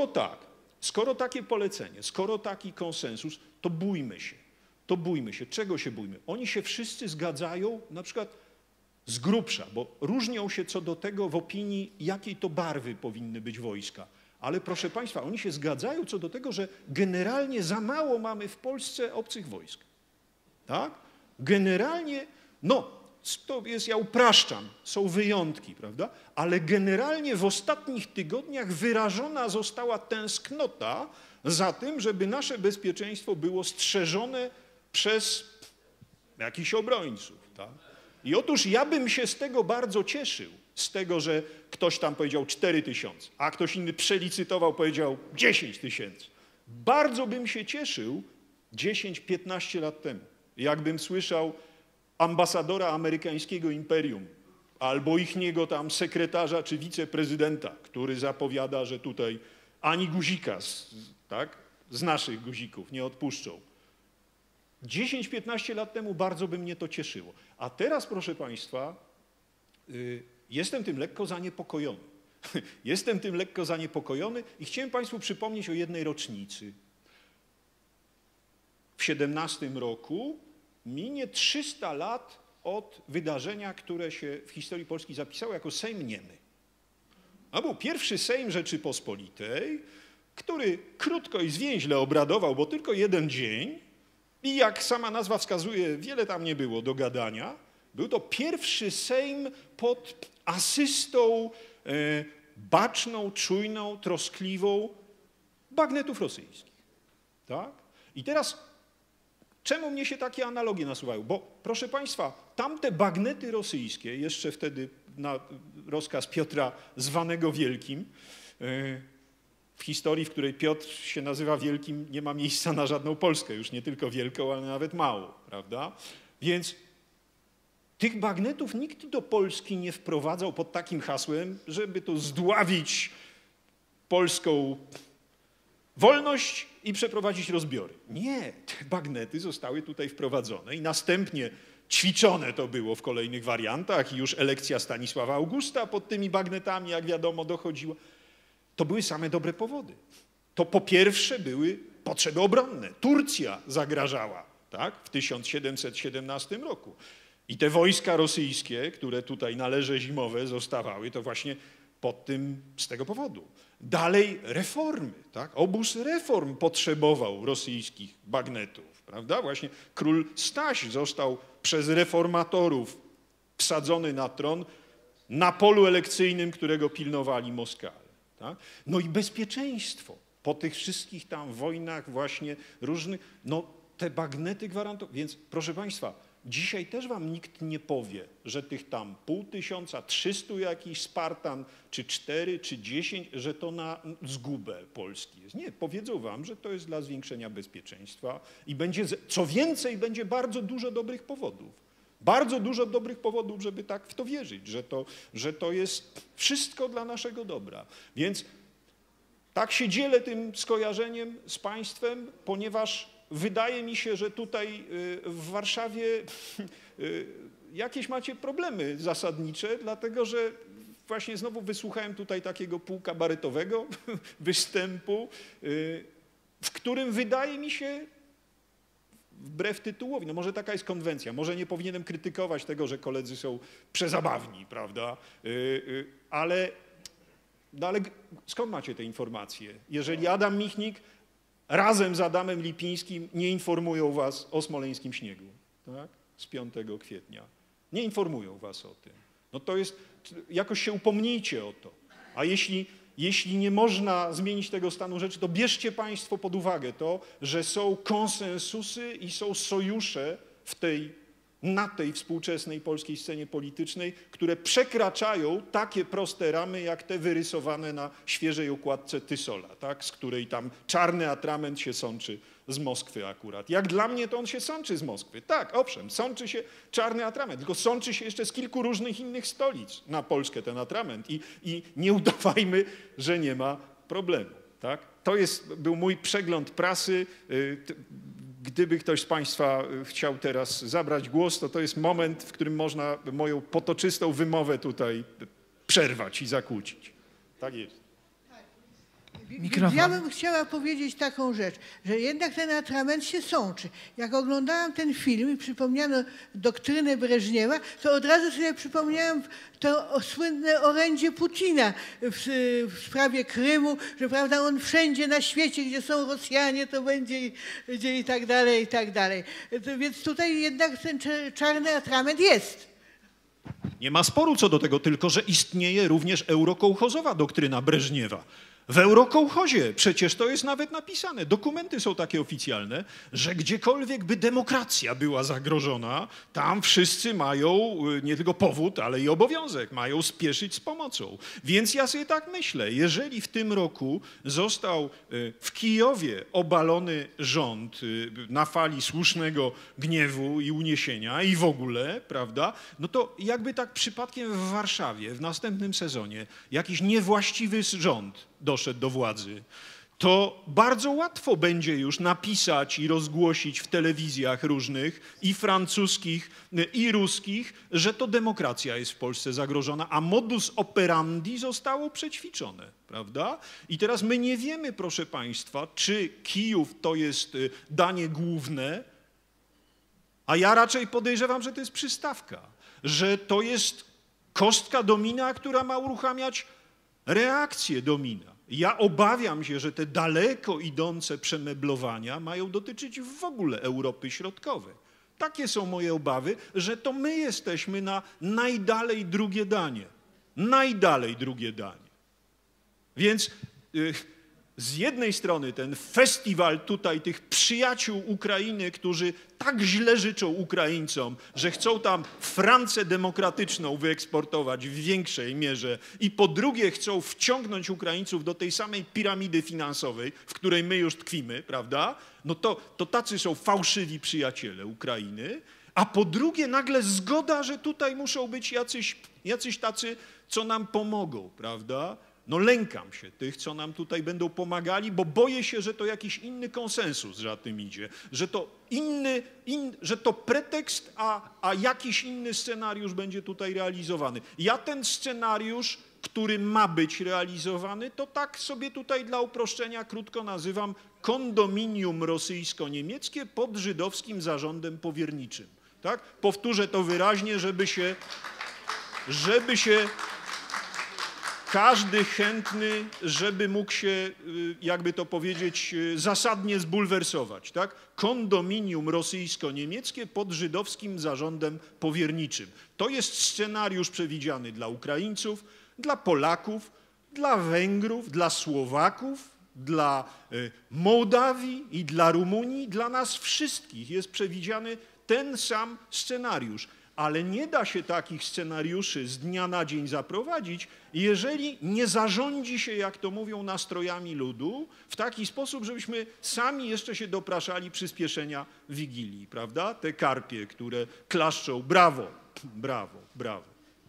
skoro takie polecenie, skoro taki konsensus, to bójmy się. To bójmy się. Czego się bójmy? Oni się wszyscy zgadzają, na przykład z grubsza, bo różnią się co do tego w opinii, jakiej to barwy powinny być wojska. Ale proszę Państwa, oni się zgadzają co do tego, że generalnie za mało mamy w Polsce obcych wojsk. Tak? Generalnie, no, to jest, ja upraszczam, są wyjątki, prawda? Ale generalnie w ostatnich tygodniach wyrażona została tęsknota za tym, żeby nasze bezpieczeństwo było strzeżone przez jakichś obrońców. Tak? I otóż ja bym się z tego bardzo cieszył, z tego, że ktoś tam powiedział 4000, a ktoś inny przelicytował, powiedział 10 000. Bardzo bym się cieszył 10-15 lat temu, jakbym słyszał ambasadora amerykańskiego imperium albo ichniego tam sekretarza czy wiceprezydenta, który zapowiada, że tutaj ani guzika z naszych guzików nie odpuszczą. 10-15 lat temu bardzo by mnie to cieszyło. A teraz, proszę państwa, jestem tym lekko zaniepokojony. Jestem tym lekko zaniepokojony i chciałem państwu przypomnieć o jednej rocznicy. W 17 roku minie 300 lat od wydarzenia, które się w historii Polski zapisało jako Sejm Niemy. A był pierwszy Sejm Rzeczypospolitej, który krótko i zwięźle obradował, bo tylko jeden dzień i jak sama nazwa wskazuje, wiele tam nie było do gadania. Był to pierwszy Sejm pod asystą baczną, czujną, troskliwą bagnetów rosyjskich. Tak? I teraz czemu mnie się takie analogie nasuwają? Bo proszę państwa, tamte bagnety rosyjskie, jeszcze wtedy na rozkaz Piotra zwanego Wielkim, w historii, w której Piotr się nazywa Wielkim, nie ma miejsca na żadną Polskę, już nie tylko wielką, ale nawet małą, prawda? Więc tych bagnetów nikt do Polski nie wprowadzał pod takim hasłem, żeby to zdławić polską wolność i przeprowadzić rozbiory. Nie, te bagnety zostały tutaj wprowadzone i następnie ćwiczone to było w kolejnych wariantach i już elekcja Stanisława Augusta pod tymi bagnetami, jak wiadomo, dochodziła. To były same dobre powody. To po pierwsze były potrzeby obronne. Turcja zagrażała, tak, w 1717 roku. I te wojska rosyjskie, które tutaj na Leże Zimowe zostawały, to właśnie z tego powodu. Dalej reformy, tak? Obóz reform potrzebował rosyjskich bagnetów, prawda? Właśnie król Staś został przez reformatorów wsadzony na tron na polu elekcyjnym, którego pilnowali Moskale. Tak? No i bezpieczeństwo po tych wszystkich tam wojnach właśnie różnych, no te bagnety gwarantowały. Więc proszę państwa, dzisiaj też wam nikt nie powie, że tych tam 500, 300 jakiś Spartan, czy 4, czy 10, że to na zgubę Polski jest. Nie, powiedzą wam, że to jest dla zwiększenia bezpieczeństwa i będzie, co więcej, będzie bardzo dużo dobrych powodów. Bardzo dużo dobrych powodów, żeby tak w to wierzyć, że to jest wszystko dla naszego dobra. Więc tak się dzielę tym skojarzeniem z państwem, ponieważ wydaje mi się, że tutaj w Warszawie jakieś macie problemy zasadnicze, dlatego że właśnie znowu wysłuchałem tutaj takiego półkabaretowego występu, w którym wydaje mi się, wbrew tytułowi, no może taka jest konwencja, może nie powinienem krytykować tego, że koledzy są przezabawni, prawda, ale skąd macie te informacje? Jeżeli Adam Michnik razem z Adamem Lipińskim nie informują was o smoleńskim śniegu, tak? Z 5 kwietnia. Nie informują was o tym. No to jest, jakoś się upomnijcie o to. A jeśli nie można zmienić tego stanu rzeczy, to bierzcie państwo pod uwagę to, że są konsensusy i są sojusze na tej współczesnej polskiej scenie politycznej, które przekraczają takie proste ramy, jak te wyrysowane na świeżej okładce Tysola, tak? Z której tam czarny atrament się sączy z Moskwy akurat. Jak dla mnie to on się sączy z Moskwy. Tak, owszem, sączy się czarny atrament, tylko sączy się jeszcze z kilku różnych innych stolic na Polskę ten atrament i nie udawajmy, że nie ma problemu. Tak? To był mój przegląd prasy. Gdyby ktoś z państwa chciał teraz zabrać głos, to jest moment, w którym można moją potoczystą wymowę tutaj przerwać i zakłócić. Tak jest. Mikrofon. Ja bym chciała powiedzieć taką rzecz, że jednak ten atrament się sączy. Jak oglądałam ten film i przypomniano doktrynę Breżniewa, to od razu sobie przypomniałam to słynne orędzie Putina w sprawie Krymu, że prawda, on wszędzie na świecie, gdzie są Rosjanie, to będzie i tak dalej, i tak dalej. Więc tutaj jednak ten czarny atrament jest. Nie ma sporu co do tego, tylko że istnieje również eurokołchozowa doktryna Breżniewa. W Eurokołchozie przecież to jest nawet napisane, dokumenty są takie oficjalne, że gdziekolwiek by demokracja była zagrożona, tam wszyscy mają nie tylko powód, ale i obowiązek, mają spieszyć z pomocą. Więc ja sobie tak myślę, jeżeli w tym roku został w Kijowie obalony rząd na fali słusznego gniewu i uniesienia i w ogóle, prawda, no to jakby tak przypadkiem w Warszawie w następnym sezonie jakiś niewłaściwy rząd doszedł do władzy, to bardzo łatwo będzie już napisać i rozgłosić w telewizjach różnych, i francuskich, i ruskich, że to demokracja jest w Polsce zagrożona, a modus operandi zostało przećwiczone, prawda? I teraz my nie wiemy, proszę państwa, czy Kijów to jest danie główne, a ja raczej podejrzewam, że to jest przystawka, że to jest kostka domina, która ma uruchamiać reakcję domina. Ja obawiam się, że te daleko idące przemeblowania mają dotyczyć w ogóle Europy Środkowej. Takie są moje obawy, że to my jesteśmy na najdalej drugie danie. Najdalej drugie danie. Więc z jednej strony ten festiwal tutaj tych przyjaciół Ukrainy, którzy tak źle życzą Ukraińcom, że chcą tam Francję demokratyczną wyeksportować w większej mierze i po drugie chcą wciągnąć Ukraińców do tej samej piramidy finansowej, w której my już tkwimy, prawda? No to tacy są fałszywi przyjaciele Ukrainy, a po drugie nagle zgoda, że tutaj muszą być jacyś tacy, co nam pomogą, prawda? No lękam się tych, co nam tutaj będą pomagali, bo boję się, że to jakiś inny konsensus za tym idzie, że to że to pretekst, a jakiś inny scenariusz będzie tutaj realizowany. Ja ten scenariusz, który ma być realizowany, to tak sobie tutaj dla uproszczenia krótko nazywam kondominium rosyjsko-niemieckie pod żydowskim zarządem powierniczym. Tak? Powtórzę to wyraźnie, żeby się każdy chętny, żeby mógł się, jakby to powiedzieć, zasadnie zbulwersować. Tak? Kondominium rosyjsko-niemieckie pod żydowskim zarządem powierniczym. To jest scenariusz przewidziany dla Ukraińców, dla Polaków, dla Węgrów, dla Słowaków, dla Mołdawii i dla Rumunii. Dla nas wszystkich jest przewidziany ten sam scenariusz. Ale nie da się takich scenariuszy z dnia na dzień zaprowadzić, jeżeli nie zarządzi się, jak to mówią, nastrojami ludu w taki sposób, żebyśmy sami jeszcze się dopraszali przyspieszenia Wigilii, prawda? Te karpie, które klaszczą brawo, brawo, brawo.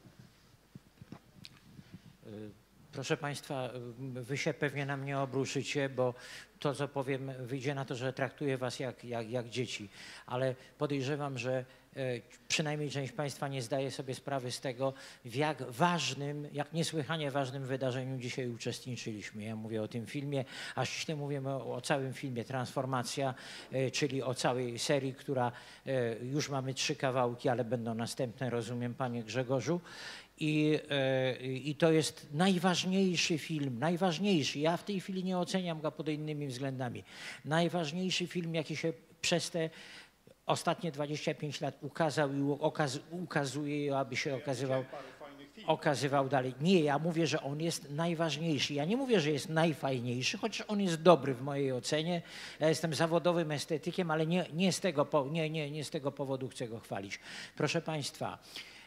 Proszę państwa, wy się pewnie na mnie obruszycie, bo to, co powiem, wyjdzie na to, że traktuję was jak dzieci, ale podejrzewam, że przynajmniej część państwa nie zdaje sobie sprawy z tego, w jak ważnym, jak niesłychanie ważnym wydarzeniu dzisiaj uczestniczyliśmy. Ja mówię o tym filmie, a ściśle mówimy o całym filmie Transformacja, czyli o całej serii, która już mamy 3 kawałki, ale będą następne, rozumiem, panie Grzegorzu. I to jest najważniejszy film, najważniejszy. Ja w tej chwili nie oceniam go pod innymi względami. Najważniejszy film, jaki się przez te ostatnie 25 lat ukazał i ukazuje, aby się okazywał dalej. Nie, ja mówię, że on jest najważniejszy. Ja nie mówię, że jest najfajniejszy, chociaż on jest dobry w mojej ocenie. Ja jestem zawodowym estetykiem, ale nie z tego powodu chcę go chwalić. Proszę państwa,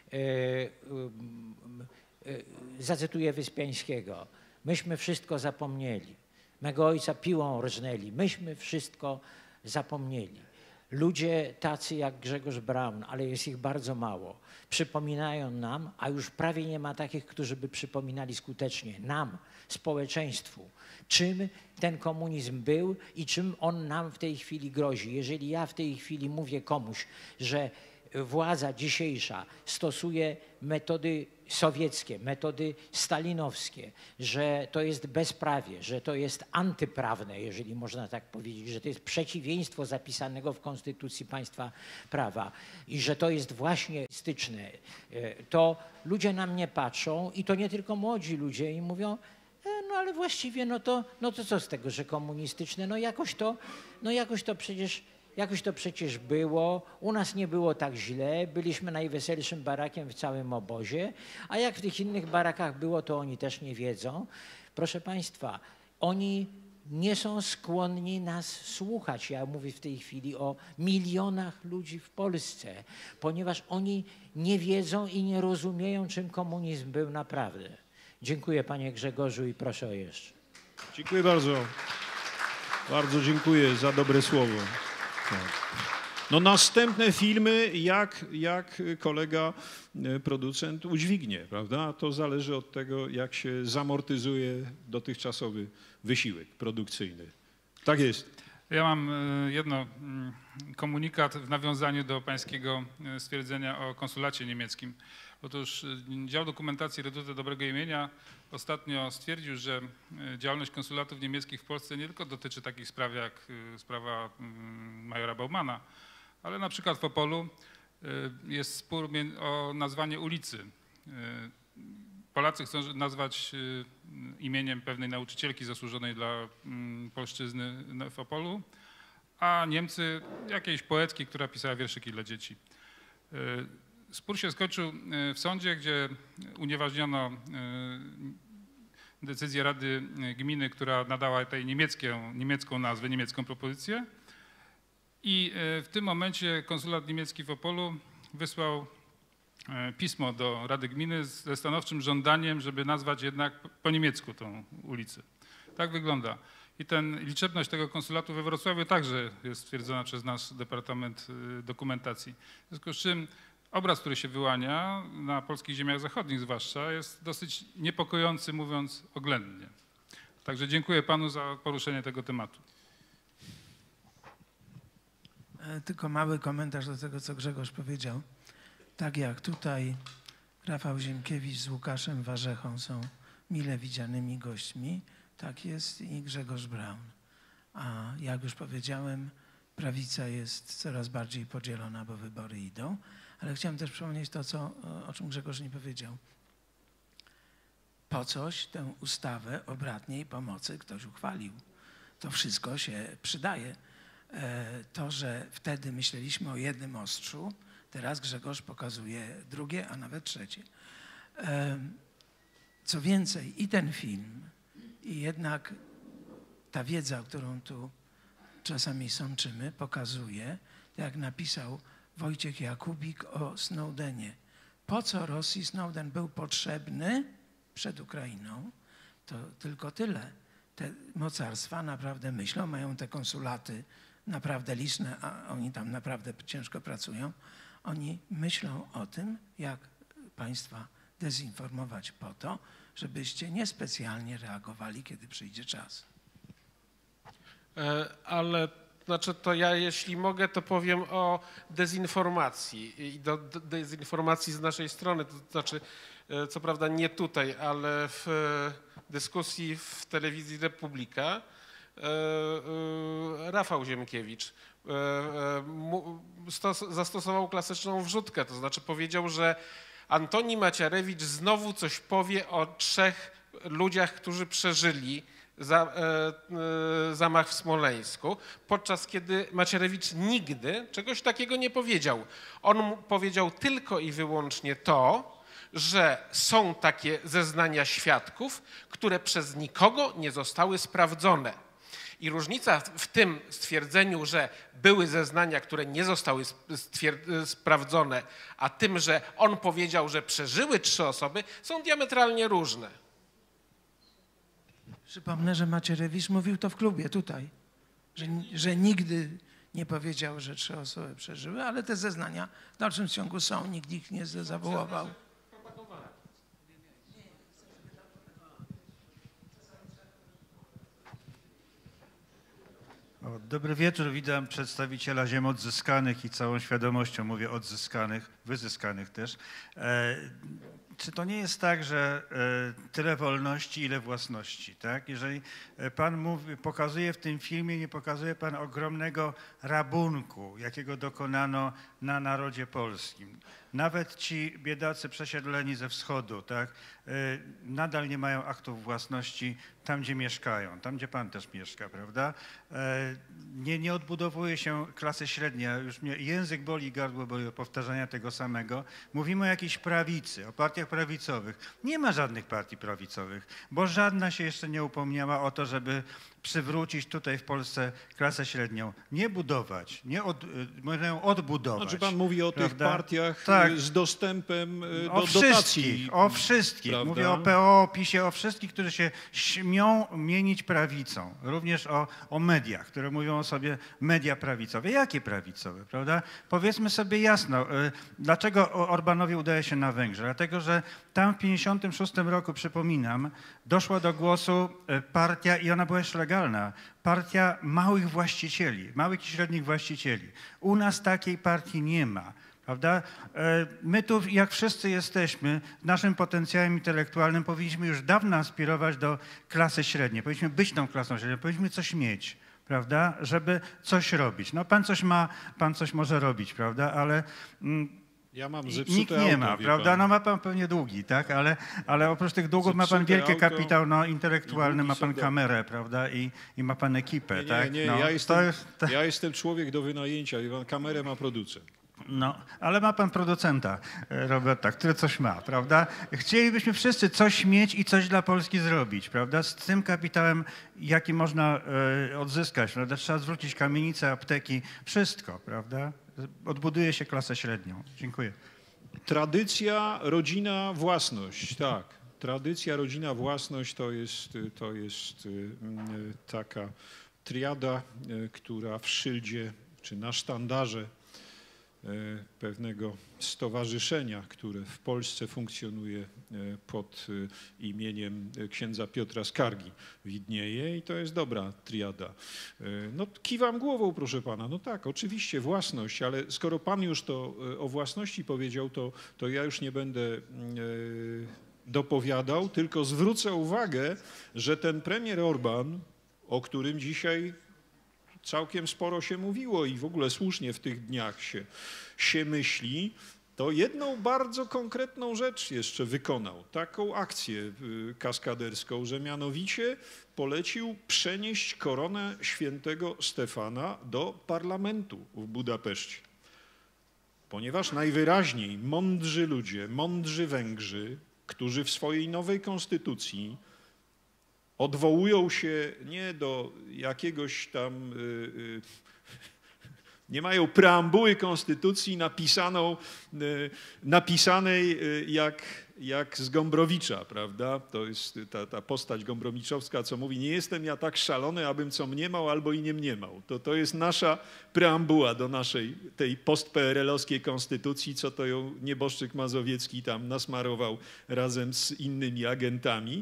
zacytuję Wyspiańskiego. Myśmy wszystko zapomnieli. Mego ojca piłą rżnęli. Myśmy wszystko zapomnieli. Ludzie tacy jak Grzegorz Braun, ale jest ich bardzo mało, przypominają nam, a już prawie nie ma takich, którzy by przypominali skutecznie nam, społeczeństwu, czym ten komunizm był i czym on nam w tej chwili grozi. Jeżeli ja w tej chwili mówię komuś, że władza dzisiejsza stosuje metody sowieckie, metody stalinowskie, że to jest bezprawie, że to jest antyprawne, jeżeli można tak powiedzieć, że to jest przeciwieństwo zapisanego w Konstytucji państwa prawa i że to jest właśnie styczne, to ludzie na mnie patrzą i to nie tylko młodzi ludzie i mówią, no ale właściwie no to co z tego, że komunistyczne, jakoś to przecież było, u nas nie było tak źle, byliśmy najweselszym barakiem w całym obozie, a jak w tych innych barakach było, to oni też nie wiedzą. Proszę państwa, oni nie są skłonni nas słuchać. Ja mówię w tej chwili o milionach ludzi w Polsce, ponieważ oni nie wiedzą i nie rozumieją, czym komunizm był naprawdę. Dziękuję, panie Grzegorzu, i proszę o jeszcze. Dziękuję bardzo. Bardzo dziękuję za dobre słowo. Tak. No następne filmy, jak kolega producent udźwignie, prawda? To zależy od tego, jak się zamortyzuje dotychczasowy wysiłek produkcyjny. Tak jest. Ja mam jedno komunikat w nawiązaniu do pańskiego stwierdzenia o konsulacie niemieckim. Otóż dział dokumentacji Reduty Dobrego Imienia ostatnio stwierdził, że działalność konsulatów niemieckich w Polsce nie tylko dotyczy takich spraw jak sprawa majora Baumana, ale na przykład w Opolu jest spór o nazwanie ulicy. Polacy chcą nazwać imieniem pewnej nauczycielki zasłużonej dla polszczyzny w Opolu, a Niemcy jakiejś poetki, która pisała wierszyki dla dzieci. Spór się skończył w sądzie, gdzie unieważniono decyzję Rady Gminy, która nadała tej niemiecką nazwę, niemiecką propozycję. I w tym momencie konsulat niemiecki w Opolu wysłał pismo do Rady Gminy ze stanowczym żądaniem, żeby nazwać jednak po niemiecku tą ulicę. Tak wygląda. I liczebność tego konsulatu we Wrocławiu także jest stwierdzona przez nasz Departament Dokumentacji. W związku z czym obraz, który się wyłania na polskich ziemiach zachodnich zwłaszcza, jest dosyć niepokojący, mówiąc oględnie. Także dziękuję panu za poruszenie tego tematu. Tylko mały komentarz do tego, co Grzegorz powiedział. Tak jak tutaj Rafał Ziemkiewicz z Łukaszem Warzechą są mile widzianymi gośćmi, tak jest i Grzegorz Braun. A jak już powiedziałem, prawica jest coraz bardziej podzielona, bo wybory idą. Ale chciałem też przypomnieć to, o czym Grzegorz nie powiedział. Po coś tę ustawę o bratniej pomocy ktoś uchwalił. To wszystko się przydaje. To, że wtedy myśleliśmy o jednym ostrzu, teraz Grzegorz pokazuje drugie, a nawet trzecie. Co więcej, i ten film, i jednak ta wiedza, którą tu czasami sączymy, pokazuje, jak napisał Wojciech Jakubik o Snowdenie. Po co Rosji Snowden był potrzebny przed Ukrainą, to tylko tyle. Te mocarstwa naprawdę myślą, mają te konsulaty naprawdę liczne, a oni tam naprawdę ciężko pracują. Oni myślą o tym, jak państwa dezinformować po to, żebyście niespecjalnie reagowali, kiedy przyjdzie czas. Ale znaczy to ja, jeśli mogę, to powiem o dezinformacji i do dezinformacji z naszej strony, to znaczy co prawda nie tutaj, ale w dyskusji w telewizji Republika Rafał Ziemkiewicz zastosował klasyczną wrzutkę, to znaczy powiedział, że Antoni Macierewicz znowu coś powie o 3 ludziach, którzy przeżyli zamach w Smoleńsku, podczas kiedy Macierewicz nigdy czegoś takiego nie powiedział. On powiedział tylko i wyłącznie to, że są takie zeznania świadków, które przez nikogo nie zostały sprawdzone. I różnica w tym stwierdzeniu, że były zeznania, które nie zostały sprawdzone, a tym, że on powiedział, że przeżyły 3 osoby, są diametralnie różne. Przypomnę, że Macierewicz mówił to w klubie tutaj, że nigdy nie powiedział, że 3 osoby przeżyły, ale te zeznania w dalszym ciągu są, nikt ich nie zawołał. Dobry wieczór, witam przedstawiciela ziem odzyskanych i całą świadomością mówię odzyskanych, wyzyskanych też. Czy to nie jest tak, że tyle wolności, ile własności, tak? Jeżeli pan pokazuje w tym filmie, nie pokazuje pan ogromnego rabunku, jakiego dokonano na narodzie polskim. Nawet ci biedacy przesiedleni ze wschodu, tak, nadal nie mają aktów własności tam, gdzie mieszkają, tam, gdzie pan też mieszka, prawda? Nie odbudowuje się klasy średnia, już mnie język boli, gardło boli od powtarzania tego samego. Mówimy o jakiejś prawicy, o partiach prawicowych. Nie ma żadnych partii prawicowych, bo żadna się jeszcze nie upomniała o to, żeby przywrócić tutaj w Polsce klasę średnią. Nie budować, można ją odbudować. Znaczy pan mówi o tych partiach z dostępem do dotacji. O wszystkich. Prawda? Mówię o PO, o PiS-ie, o wszystkich, którzy się śmią mienić prawicą. Również o mediach, które mówią o sobie media prawicowe. Jakie prawicowe, prawda? Powiedzmy sobie jasno, dlaczego Orbánowi udaje się na Węgrzech? Dlatego, że tam w 1956 roku, przypominam, doszła do głosu partia, i ona była jeszcze legalna, partia małych właścicieli, małych i średnich właścicieli. U nas takiej partii nie ma. Prawda? My tu, jak wszyscy jesteśmy, naszym potencjałem intelektualnym powinniśmy już dawno aspirować do klasy średniej. Powinniśmy być tą klasą średnią, powinniśmy coś mieć, prawda? Żeby coś robić. No pan coś ma, pan coś może robić, prawda? Ale ja mam nikt nie ma, prawda? No ma pan pewnie długi, tak? Ale oprócz tych długów ma pan wielki kapitał intelektualny, ma pan kamerę, prawda? I ma pan ekipę, tak? Nie, no, ja jestem człowiek do wynajęcia, kamerę ma producent. No, ale ma pan producenta, Roberta, który coś ma, prawda? Chcielibyśmy wszyscy coś mieć i coś dla Polski zrobić, prawda? Z tym kapitałem, jaki można odzyskać, prawda? Trzeba zwrócić kamienice, apteki, wszystko, prawda? Odbuduje się klasę średnią. Dziękuję. Tradycja, rodzina, własność, tak. Tradycja, rodzina, własność to jest taka triada, która w szyldzie czy na sztandarze pewnego stowarzyszenia, które w Polsce funkcjonuje pod imieniem księdza Piotra Skargi, widnieje i to jest dobra triada. No kiwam głową, proszę pana, no tak, oczywiście własność, ale skoro pan już to o własności powiedział, to ja już nie będę dopowiadał, tylko zwrócę uwagę, że ten premier Orbán, o którym dzisiaj całkiem sporo się mówiło i w ogóle słusznie w tych dniach się myśli, to jedną bardzo konkretną rzecz jeszcze wykonał. Taką akcję kaskaderską, że mianowicie polecił przenieść koronę świętego Stefana do parlamentu w Budapeszcie. Ponieważ najwyraźniej mądrzy ludzie, mądrzy Węgrzy, którzy w swojej nowej konstytucji odwołują się nie do jakiegoś tam, nie mają preambuły konstytucji napisanej jak z Gombrowicza, prawda? To jest ta postać gombrowicowska, co mówi, nie jestem ja tak szalony, abym co mniemał albo i nie mniemał. To jest nasza preambuła do naszej tej post-PRL-owskiej konstytucji, co to ją nieboszczyk mazowiecki tam nasmarował razem z innymi agentami.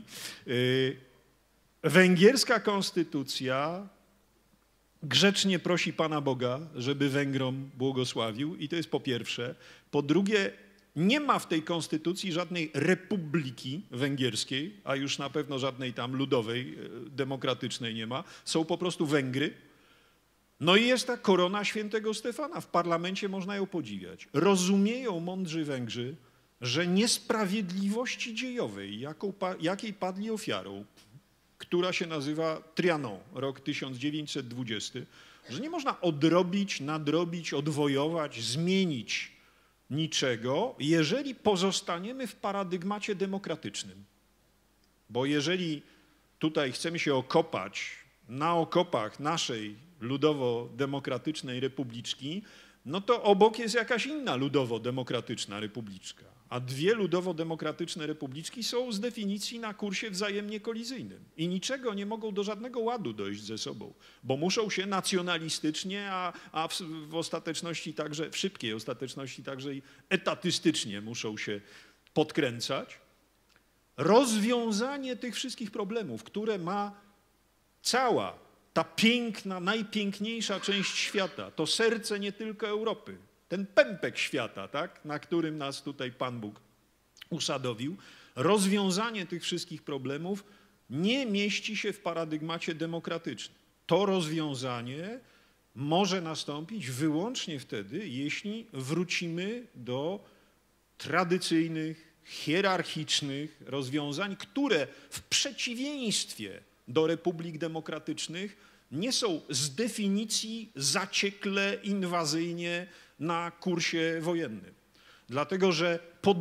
Węgierska konstytucja grzecznie prosi Pana Boga, żeby Węgrom błogosławił i to jest po pierwsze. Po drugie, nie ma w tej konstytucji żadnej republiki węgierskiej, a już na pewno żadnej tam ludowej, demokratycznej nie ma. Są po prostu Węgry. No i jest ta korona świętego Stefana. W parlamencie można ją podziwiać. Rozumieją mądrzy Węgrzy, że niesprawiedliwości dziejowej, jakiej padli ofiarą, która się nazywa Trianon, rok 1920, że nie można odrobić, nadrobić, odwojować, zmienić niczego, jeżeli pozostaniemy w paradygmacie demokratycznym. Bo jeżeli tutaj chcemy się okopać na okopach naszej ludowo-demokratycznej republiczki, no to obok jest jakaś inna ludowo-demokratyczna republiczka. A dwie ludowo-demokratyczne republiczki są z definicji na kursie wzajemnie kolizyjnym i niczego nie mogą do żadnego ładu dojść ze sobą, bo muszą się nacjonalistycznie, a w ostateczności także, w szybkiej ostateczności także i etatystycznie muszą się podkręcać. Rozwiązanie tych wszystkich problemów, które ma cała ta piękna, najpiękniejsza część świata, to serce nie tylko Europy, ten pępek świata, tak, na którym nas tutaj Pan Bóg usadowił, rozwiązanie tych wszystkich problemów nie mieści się w paradygmacie demokratycznym. To rozwiązanie może nastąpić wyłącznie wtedy, jeśli wrócimy do tradycyjnych, hierarchicznych rozwiązań, które w przeciwieństwie do republik demokratycznych nie są z definicji zaciekle, inwazyjnie na kursie wojennym. Dlatego, że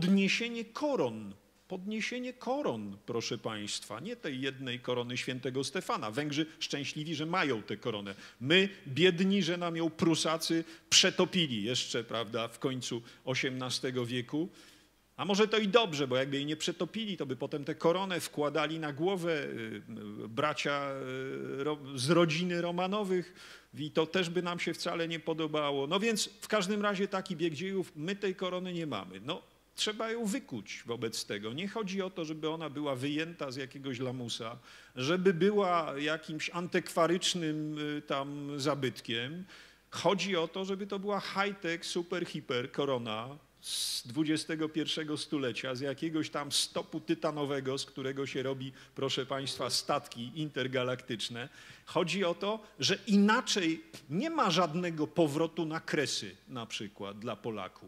podniesienie koron, proszę państwa, nie tej jednej korony świętego Stefana. Węgrzy szczęśliwi, że mają tę koronę. My, biedni, że nam ją Prusacy przetopili jeszcze, prawda, w końcu XVIII wieku. A może to i dobrze, bo jakby jej nie przetopili, to by potem tę koronę wkładali na głowę bracia z rodziny Romanowych i to też by nam się wcale nie podobało. No więc w każdym razie taki bieg dziejów, my tej korony nie mamy. No, trzeba ją wykuć wobec tego. Nie chodzi o to, żeby ona była wyjęta z jakiegoś lamusa, żeby była jakimś antykwarycznym tam zabytkiem. Chodzi o to, żeby to była high-tech, super, hiper korona z XXI stulecia, z jakiegoś tam stopu tytanowego, z którego się robi, proszę państwa, statki intergalaktyczne. Chodzi o to, że inaczej nie ma żadnego powrotu na Kresy na przykład dla Polaków.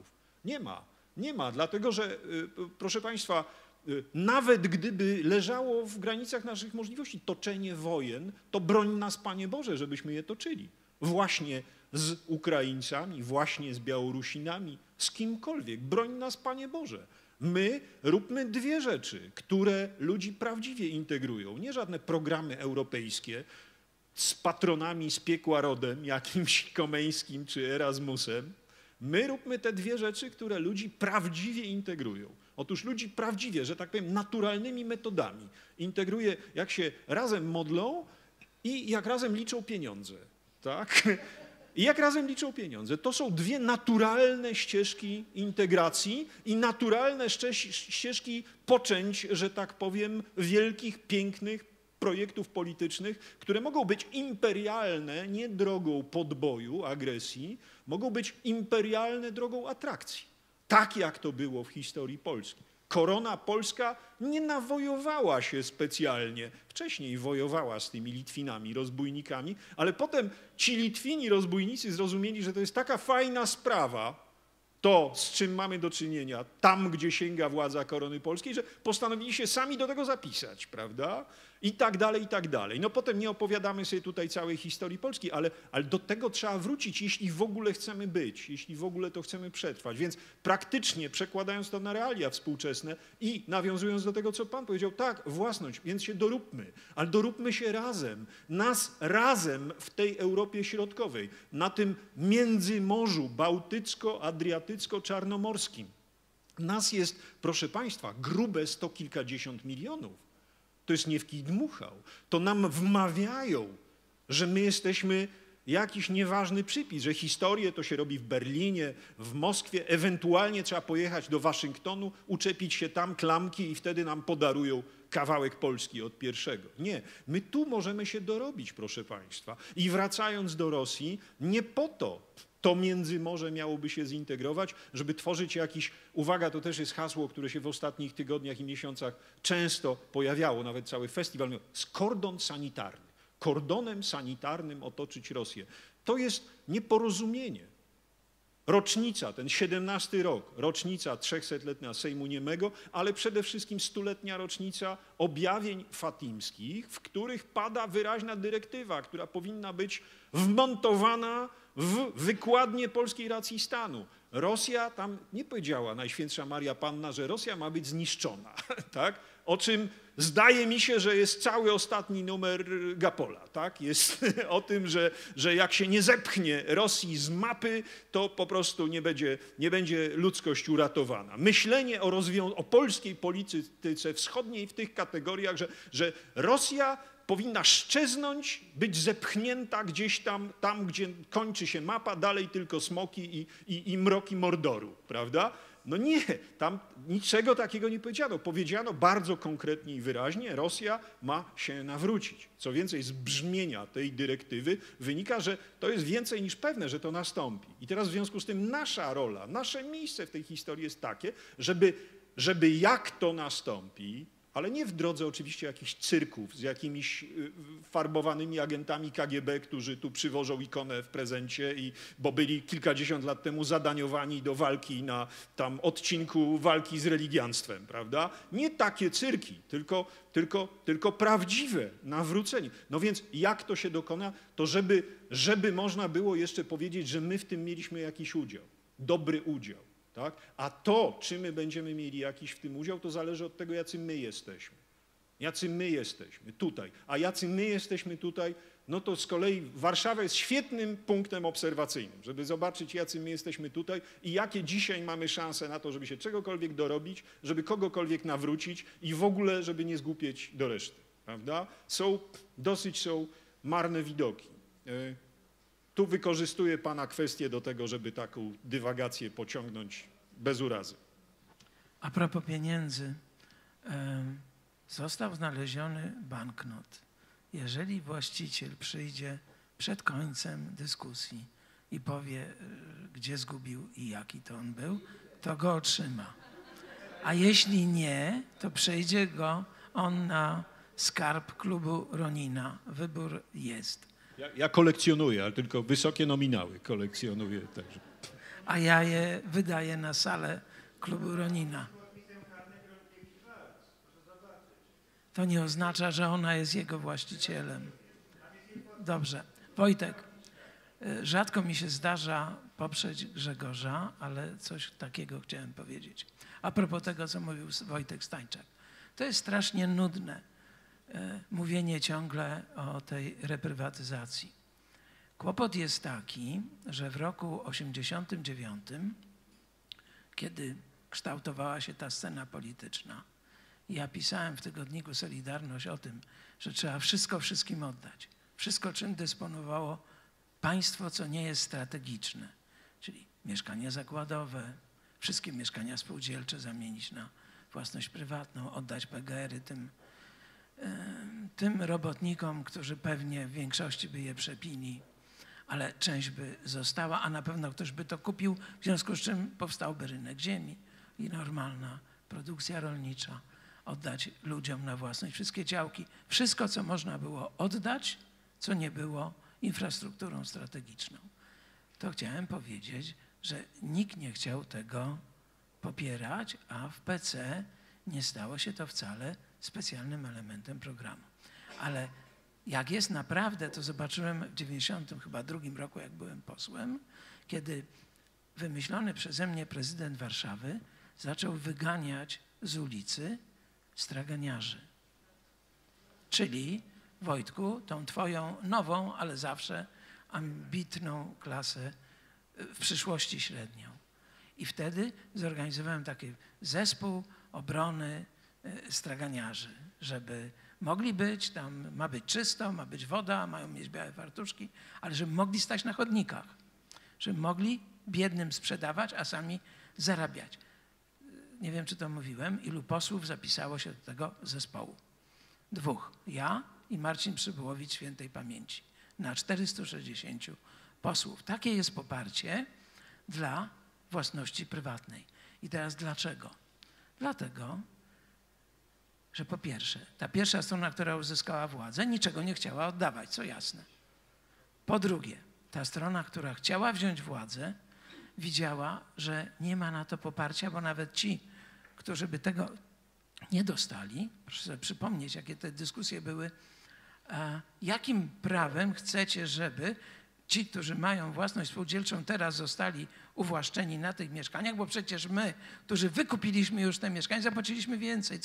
Nie ma, dlatego że, proszę państwa, nawet gdyby leżało w granicach naszych możliwości toczenie wojen, to broń nas, Panie Boże, żebyśmy je toczyli. Właśnie z Ukraińcami, właśnie z Białorusinami, z kimkolwiek. Broń nas, Panie Boże. My róbmy dwie rzeczy, które ludzi prawdziwie integrują. Nie żadne programy europejskie z patronami z piekła rodem, jakimś Komeńskim czy Erasmusem. My róbmy te dwie rzeczy, które ludzi prawdziwie integrują. Otóż ludzi prawdziwie, że tak powiem, naturalnymi metodami integruje, jak się razem modlą i jak razem liczą pieniądze. Tak? I jak razem liczą pieniądze. To są dwie naturalne ścieżki integracji i naturalne ścieżki poczęć, że tak powiem, wielkich, pięknych projektów politycznych, które mogą być imperialne nie drogą podboju, agresji, mogą być imperialne drogą atrakcji. Tak jak to było w historii Polski. Korona polska nie nawojowała się specjalnie. Wcześniej wojowała z tymi Litwinami, rozbójnikami, ale potem ci Litwini, rozbójnicy zrozumieli, że to jest taka fajna sprawa, to, z czym mamy do czynienia, tam, gdzie sięga władza korony polskiej, że postanowili się sami do tego zapisać, prawda? I tak dalej, i tak dalej. No potem nie opowiadamy sobie tutaj całej historii Polski, ale do tego trzeba wrócić, jeśli w ogóle chcemy być, jeśli w ogóle to chcemy przetrwać. Więc praktycznie przekładając to na realia współczesne i nawiązując do tego, co pan powiedział, tak, własność, więc się doróbmy, ale doróbmy się razem, nas razem w tej Europie Środkowej, na tym międzymorzu bałtycko-adriatycko-czarnomorskim. Nas jest, proszę państwa, grube 100 kilkadziesiąt milionów. To jest nie w kij dmuchał. To nam wmawiają, że my jesteśmy jakiś nieważny przypis, że historię to się robi w Berlinie, w Moskwie, ewentualnie trzeba pojechać do Waszyngtonu, uczepić się tam klamki i wtedy nam podarują kawałek Polski od pierwszego. Nie, my tu możemy się dorobić, proszę państwa. I wracając do Rosji, nie po to Międzymorze miałoby się zintegrować, żeby tworzyć jakiś, uwaga, to też jest hasło, które się w ostatnich tygodniach i miesiącach często pojawiało, nawet cały festiwal miał, kordon sanitarny. Kordonem sanitarnym otoczyć Rosję. To jest nieporozumienie. Rocznica, ten 17 rok, rocznica 300-letnia Sejmu Niemego, ale przede wszystkim 100-letnia rocznica objawień fatimskich, w których pada wyraźna dyrektywa, która powinna być wmontowana w wykładnię polskiej racji stanu. Rosja, tam nie powiedziała Najświętsza Maria Panna, że Rosja ma być zniszczona, tak? O czym zdaje mi się, że jest cały ostatni numer Gapola, tak? Jest o tym, że jak się nie zepchnie Rosji z mapy, to po prostu nie będzie ludzkość uratowana. Myślenie o polskiej polityce wschodniej w tych kategoriach, że Rosja powinna szczeznąć, być zepchnięta gdzieś tam, gdzie kończy się mapa, dalej tylko smoki i mroki Mordoru, prawda? No nie, tam niczego takiego nie powiedziano. Powiedziano bardzo konkretnie i wyraźnie, Rosja ma się nawrócić. Co więcej, z brzmienia tej dyrektywy wynika, że to jest więcej niż pewne, że to nastąpi. I teraz w związku z tym nasza rola, nasze miejsce w tej historii jest takie, żeby jak to nastąpi, ale nie w drodze oczywiście jakichś cyrków z jakimiś farbowanymi agentami KGB, którzy tu przywożą ikonę w prezencie, bo byli kilkadziesiąt lat temu zadaniowani do walki na tam odcinku walki z religianstwem, prawda? Nie takie cyrki, tylko prawdziwe nawrócenie. No więc jak to się dokona? To żeby można było jeszcze powiedzieć, że my w tym mieliśmy jakiś udział, dobry udział. Tak? A to, czy my będziemy mieli jakiś w tym udział, to zależy od tego, jacy my jesteśmy. Jacy my jesteśmy tutaj. A jacy my jesteśmy tutaj, no to z kolei Warszawa jest świetnym punktem obserwacyjnym, żeby zobaczyć, jacy my jesteśmy tutaj i jakie dzisiaj mamy szanse na to, żeby się czegokolwiek dorobić, żeby kogokolwiek nawrócić i w ogóle, żeby nie zgłupieć do reszty. Prawda? Dosyć są marne widoki. Tu wykorzystuję pana kwestię do tego, żeby taką dywagację pociągnąć bez urazy. A propos pieniędzy, został znaleziony banknot. Jeżeli właściciel przyjdzie przed końcem dyskusji i powie, gdzie zgubił i jaki to on był, to go otrzyma. A jeśli nie, to przejdzie go on na skarb klubu Ronina. Wybór jest. Ja kolekcjonuję, ale tylko wysokie nominały kolekcjonuję także. A ja je wydaję na salę klubu Ronina. To nie oznacza, że ona jest jego właścicielem. Dobrze. Wojtek, rzadko mi się zdarza poprzeć Grzegorza, ale coś takiego chciałem powiedzieć. A propos tego, co mówił Wojtek Stańczak. To jest strasznie nudne mówienie ciągle o tej reprywatyzacji. Kłopot jest taki, że w roku 1989, kiedy kształtowała się ta scena polityczna, ja pisałem w tygodniku Solidarność o tym, że trzeba wszystko wszystkim oddać. Wszystko, czym dysponowało państwo, co nie jest strategiczne. Czyli mieszkania zakładowe, wszystkie mieszkania spółdzielcze zamienić na własność prywatną, oddać PGR-y tym robotnikom, którzy pewnie w większości by je przepili, ale część by została, a na pewno ktoś by to kupił, w związku z czym powstałby rynek ziemi i normalna produkcja rolnicza. Oddać ludziom na własność wszystkie działki. Wszystko, co można było oddać, co nie było infrastrukturą strategiczną. To chciałem powiedzieć, że nikt nie chciał tego popierać, a w PC nie stało się to wcale specjalnym elementem programu. Ale jak jest naprawdę, to zobaczyłem w 92 roku, jak byłem posłem, kiedy wymyślony przeze mnie prezydent Warszawy zaczął wyganiać z ulicy straganiarzy. Czyli, Wojtku, tą twoją nową, ale zawsze ambitną klasę w przyszłości średnią. I wtedy zorganizowałem taki zespół obrony straganiarzy, żeby mogli być, tam ma być czysto, ma być woda, mają mieć białe fartuszki, ale żeby mogli stać na chodnikach, żeby mogli biednym sprzedawać, a sami zarabiać. Nie wiem, czy to mówiłem, ilu posłów zapisało się do tego zespołu. 2. Ja i Marcin Przybyłowicz świętej pamięci. Na 460 posłów. Takie jest poparcie dla własności prywatnej. I teraz dlaczego? Dlatego, że po pierwsze, ta pierwsza strona, która uzyskała władzę, niczego nie chciała oddawać, co jasne. Po drugie, ta strona, która chciała wziąć władzę, widziała, że nie ma na to poparcia, bo nawet ci, którzy by tego nie dostali, proszę sobie przypomnieć, jakie te dyskusje były, jakim prawem chcecie, żeby ci, którzy mają własność spółdzielczą, teraz zostali uwłaszczeni na tych mieszkaniach, bo przecież my, którzy wykupiliśmy już te mieszkania, zapłaciliśmy więcej.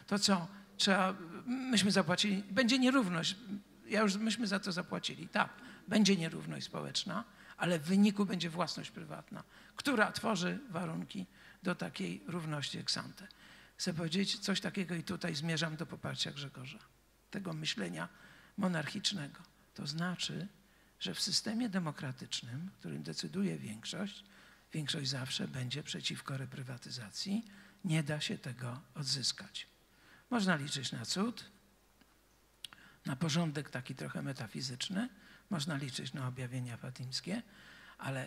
Myśmy zapłacili, będzie nierówność, myśmy za to zapłacili. Tak, będzie nierówność społeczna, ale w wyniku będzie własność prywatna, która tworzy warunki do takiej równości ex ante. Chcę powiedzieć coś takiego i tutaj zmierzam do poparcia Grzegorza, tego myślenia monarchicznego. To znaczy, że w systemie demokratycznym, w którym decyduje większość zawsze będzie przeciwko reprywatyzacji, nie da się tego odzyskać. Można liczyć na cud, na porządek taki trochę metafizyczny, można liczyć na objawienia fatimskie, ale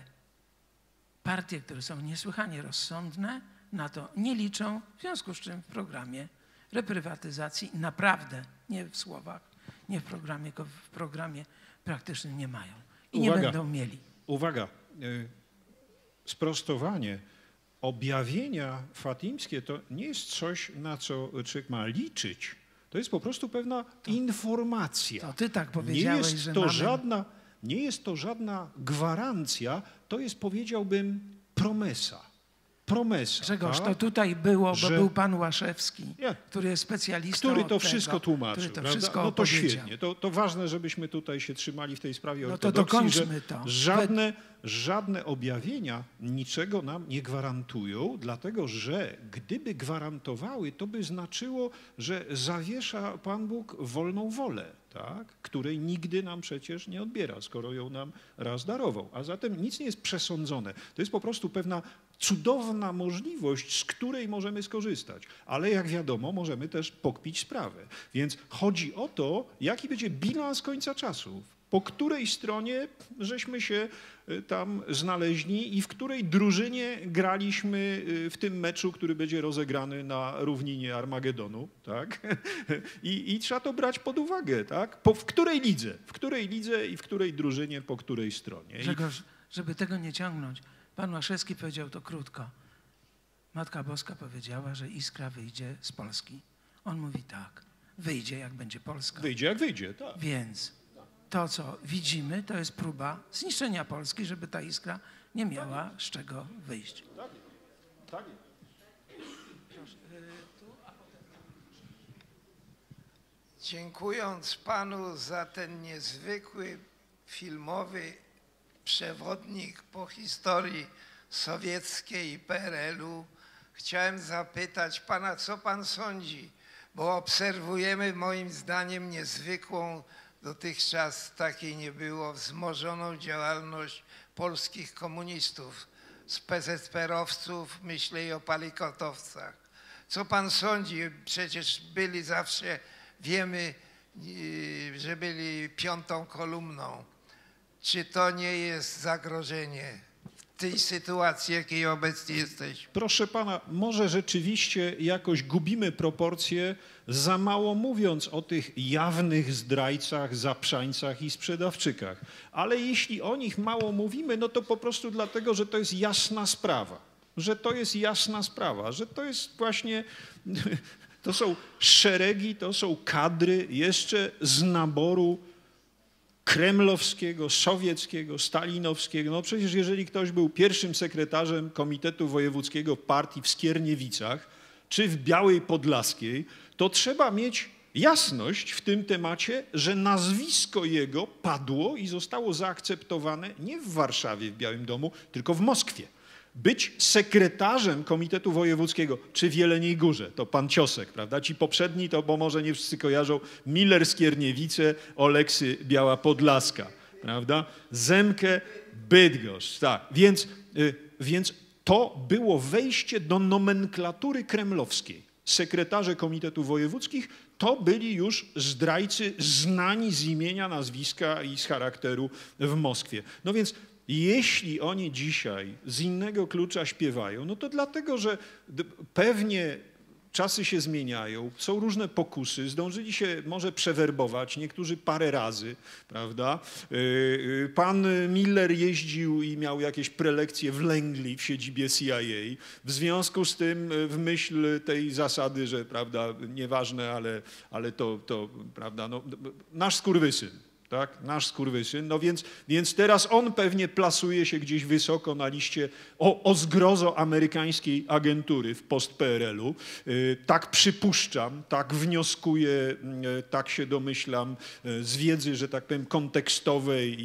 partie, które są niesłychanie rozsądne, na to nie liczą, w związku z czym w programie reprywatyzacji naprawdę, nie w słowach, nie w programie, tylko w programie praktycznym nie mają i nie będą mieli. Uwaga, sprostowanie. Objawienia fatimskie to nie jest coś, na co człowiek ma liczyć. To jest po prostu pewna informacja. To ty tak powiedziałeś, że nie jest to żadna gwarancja, to jest, powiedziałbym, promesa. Grzegorz, tak? to tutaj było, że bo był pan Łaszewski, Nie. który jest specjalistą Który to od wszystko tego, tłumaczył, który to prawda? wszystko No to opowiedział. świetnie. To ważne, żebyśmy tutaj się trzymali w tej sprawie No to ortodoksji, dokończmy że to. żadne objawienia niczego nam nie gwarantują, dlatego że gdyby gwarantowały, to by znaczyło, że zawiesza Pan Bóg wolną wolę, tak? Której nigdy nam przecież nie odbiera, skoro ją nam raz darował. A zatem nic nie jest przesądzone. To jest po prostu pewna cudowna możliwość, z której możemy skorzystać. Ale jak wiadomo, możemy też pokpić sprawę. Więc chodzi o to, jaki będzie bilans końca czasów. Po której stronie żeśmy się tam znaleźli i w której drużynie graliśmy w tym meczu, który będzie rozegrany na równinie Armagedonu, tak? I trzeba to brać pod uwagę, tak? W której lidze i w której drużynie, po której stronie. Grzegorz, żeby tego nie ciągnąć, pan Łaszewski powiedział to krótko. Matka Boska powiedziała, że iskra wyjdzie z Polski. On mówi tak, wyjdzie jak będzie Polska. Wyjdzie jak wyjdzie, tak. Więc to, co widzimy, to jest próba zniszczenia Polski, żeby ta iskra nie miała z czego wyjść. Tak. Dziękując panu za ten niezwykły filmowy przewodnik po historii sowieckiej i PRL-u, chciałem zapytać pana, co pan sądzi, bo obserwujemy moim zdaniem niezwykłą, dotychczas takiej nie było, wzmożoną działalność polskich komunistów, z PZPR-owców, myślę i o palikotowcach. Co pan sądzi? Przecież byli zawsze, wiemy, że byli piątą kolumną. Czy to nie jest zagrożenie w tej sytuacji, jakiej obecnie jesteśmy? Proszę pana, może rzeczywiście jakoś gubimy proporcje, za mało mówiąc o tych jawnych zdrajcach, zaprzańcach i sprzedawczykach. Ale jeśli o nich mało mówimy, no to po prostu dlatego, że to jest jasna sprawa. Że to jest jasna sprawa, że to jest właśnie, to są szeregi, to są kadry jeszcze z naboru kremlowskiego, sowieckiego, stalinowskiego. No przecież jeżeli ktoś był pierwszym sekretarzem Komitetu Wojewódzkiego Partii w Skierniewicach czy w Białej Podlaskiej, to trzeba mieć jasność w tym temacie, że nazwisko jego padło i zostało zaakceptowane nie w Warszawie, w Białym Domu, tylko w Moskwie. Być sekretarzem Komitetu Wojewódzkiego, czy w Jeleniej Górze, to pan Ciosek, prawda? Ci poprzedni to, bo może nie wszyscy kojarzą, Miller Skierniewice, Oleksy Biała Podlaska, prawda? Zemkę Bydgoszcz, tak. Więc to było wejście do nomenklatury kremlowskiej. Sekretarze Komitetów Wojewódzkich to byli już zdrajcy znani z imienia, nazwiska i z charakteru w Moskwie. No więc jeśli oni dzisiaj z innego klucza śpiewają, no to dlatego, że pewnie czasy się zmieniają, są różne pokusy, zdążyli się może przewerbować, niektórzy parę razy, prawda? Pan Miller jeździł i miał jakieś prelekcje w Langley w siedzibie CIA. W związku z tym, w myśl tej zasady, że prawda, nieważne, ale to prawda, no, nasz skurwysyn. Tak? Nasz skurwysyn. No więc teraz on pewnie plasuje się gdzieś wysoko na liście o zgrozo amerykańskiej agentury w post-PRL-u. Tak przypuszczam, tak wnioskuję, tak się domyślam z wiedzy, że tak powiem, kontekstowej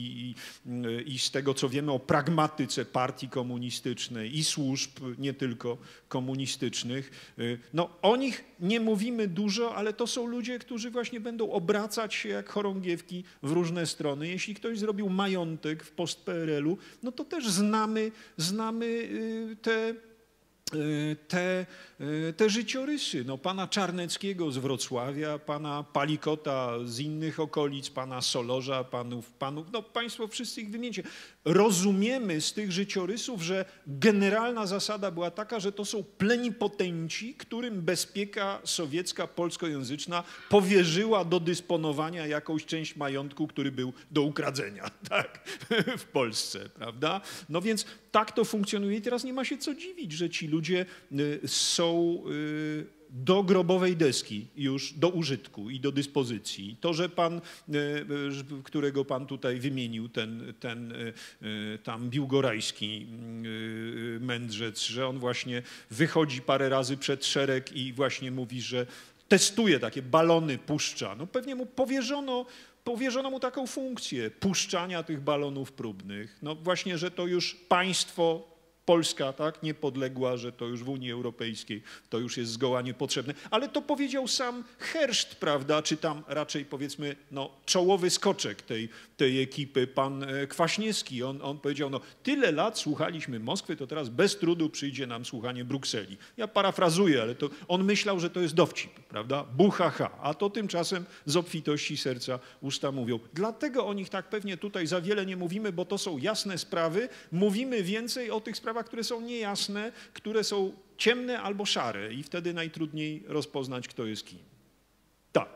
i z tego, co wiemy o pragmatyce partii komunistycznej i służb, nie tylko komunistycznych. No o nich nie mówimy dużo, ale to są ludzie, którzy właśnie będą obracać się jak chorągiewki w różne strony. Jeśli ktoś zrobił majątek w post-PRL-u, no to też znamy te życiorysy, no, pana Czarneckiego z Wrocławia, pana Palikota z innych okolic, pana Solorza, panów, no państwo wszyscy ich wymienicie. Rozumiemy z tych życiorysów, że generalna zasada była taka, że to są plenipotenci, którym bezpieka sowiecka polskojęzyczna powierzyła do dysponowania jakąś część majątku, który był do ukradzenia, tak, w Polsce, prawda? No więc tak to funkcjonuje i teraz nie ma się co dziwić, że ci ludzie są do grobowej deski już do użytku i do dyspozycji. To, że pan, którego pan tutaj wymienił, ten tam biłgorajski mędrzec, że on właśnie wychodzi parę razy przed szereg i właśnie mówi, że testuje takie balony, puszcza. No pewnie mu powierzono mu taką funkcję puszczania tych balonów próbnych. No właśnie, że to już państwo Polska, tak, niepodległa, że to już w Unii Europejskiej to już jest zgoła niepotrzebne. Ale to powiedział sam Herszt, prawda, czy tam raczej powiedzmy no, czołowy skoczek tej ekipy, pan Kwaśniewski. On powiedział, no tyle lat słuchaliśmy Moskwy, to teraz bez trudu przyjdzie nam słuchanie Brukseli. Ja parafrazuję, ale to on myślał, że to jest dowcip, prawda, buhaha, a to tymczasem z obfitości serca usta mówią. Dlatego o nich tak pewnie tutaj za wiele nie mówimy, bo to są jasne sprawy. Mówimy więcej o tych sprawach, które są niejasne, które są ciemne albo szare i wtedy najtrudniej rozpoznać, kto jest kim. Tak.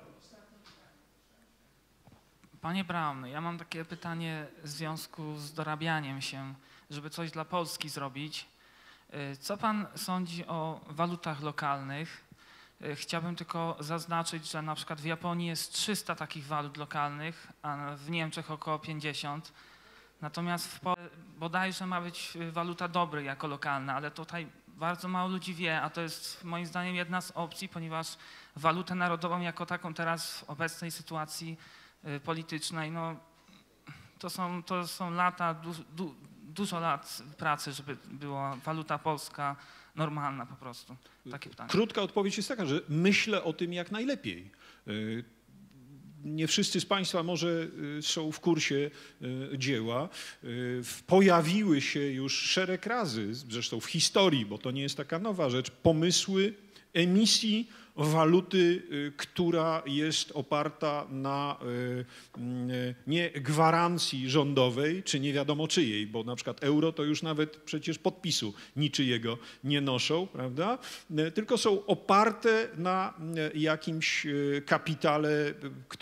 Panie Braun, ja mam takie pytanie w związku z dorabianiem się, żeby coś dla Polski zrobić. Co pan sądzi o walutach lokalnych? Chciałbym tylko zaznaczyć, że na przykład w Japonii jest 300 takich walut lokalnych, a w Niemczech około 50. Natomiast w bodajże ma być waluta dobry jako lokalna, ale tutaj bardzo mało ludzi wie, a to jest moim zdaniem jedna z opcji, ponieważ walutę narodową jako taką teraz w obecnej sytuacji politycznej, no to są lata, dużo lat pracy, żeby była waluta polska normalna po prostu. Takie pytanie. Krótka odpowiedź jest taka, że myślę o tym jak najlepiej. Nie wszyscy z państwa może są w kursie dzieła. Pojawiły się już szereg razy, zresztą w historii, bo to nie jest taka nowa rzecz, pomysły emisji waluty, która jest oparta na nie gwarancji rządowej, czy nie wiadomo czyjej, bo na przykład euro to już nawet przecież podpisu niczyjego nie noszą, prawda? Tylko są oparte na jakimś kapitale,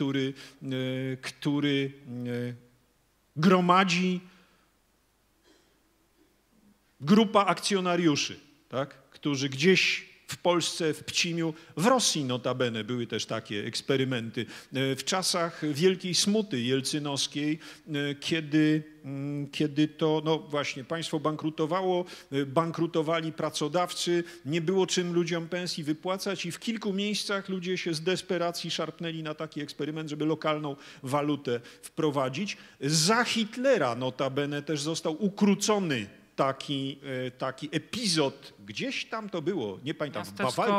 który gromadzi grupa akcjonariuszy, tak? Którzy gdzieś w Polsce, w Pcimiu, w Rosji notabene były też takie eksperymenty. W czasach wielkiej smuty jelcynowskiej, kiedy to, no właśnie, państwo bankrutowało, bankrutowali pracodawcy, nie było czym ludziom pensji wypłacać i w kilku miejscach ludzie się z desperacji szarpnęli na taki eksperyment, żeby lokalną walutę wprowadzić. Za Hitlera notabene też został ukrócony taki epizod, gdzieś tam to było, nie pamiętam, w Bawarii.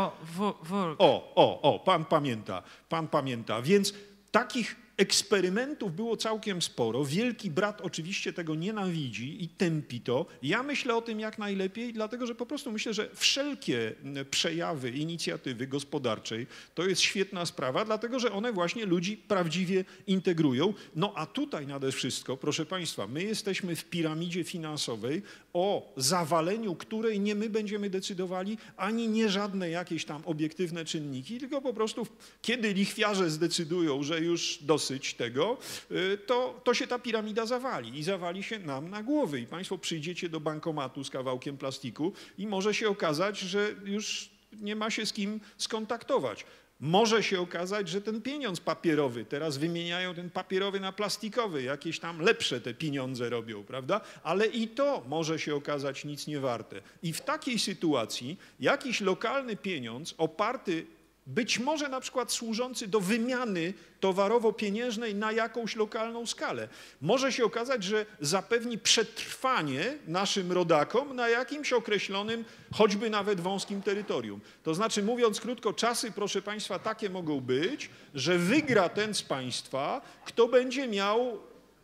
Pan pamięta. Więc takich eksperymentów było całkiem sporo. Wielki Brat oczywiście tego nienawidzi i tępi to. Ja myślę o tym jak najlepiej, dlatego że po prostu myślę, że wszelkie przejawy inicjatywy gospodarczej to jest świetna sprawa, dlatego że one właśnie ludzi prawdziwie integrują. No a tutaj nade wszystko, proszę państwa, my jesteśmy w piramidzie finansowej, o zawaleniu której nie my będziemy decydowali, ani nie żadne jakieś tam obiektywne czynniki, tylko po prostu kiedy lichwiarze zdecydują, że już dosyć tego, to się ta piramida zawali i zawali się nam na głowy i państwo przyjdziecie do bankomatu z kawałkiem plastiku i może się okazać, że już nie ma się z kim skontaktować. Może się okazać, że ten pieniądz papierowy, teraz wymieniają ten papierowy na plastikowy, jakieś tam lepsze te pieniądze robią, prawda? Ale i to może się okazać nic nie warte. I w takiej sytuacji jakiś lokalny pieniądz oparty, być może na przykład służący do wymiany towarowo-pieniężnej na jakąś lokalną skalę. Może się okazać, że zapewni przetrwanie naszym rodakom na jakimś określonym, choćby nawet wąskim terytorium. To znaczy, mówiąc krótko, czasy, proszę państwa, takie mogą być, że wygra ten z państwa, kto będzie miał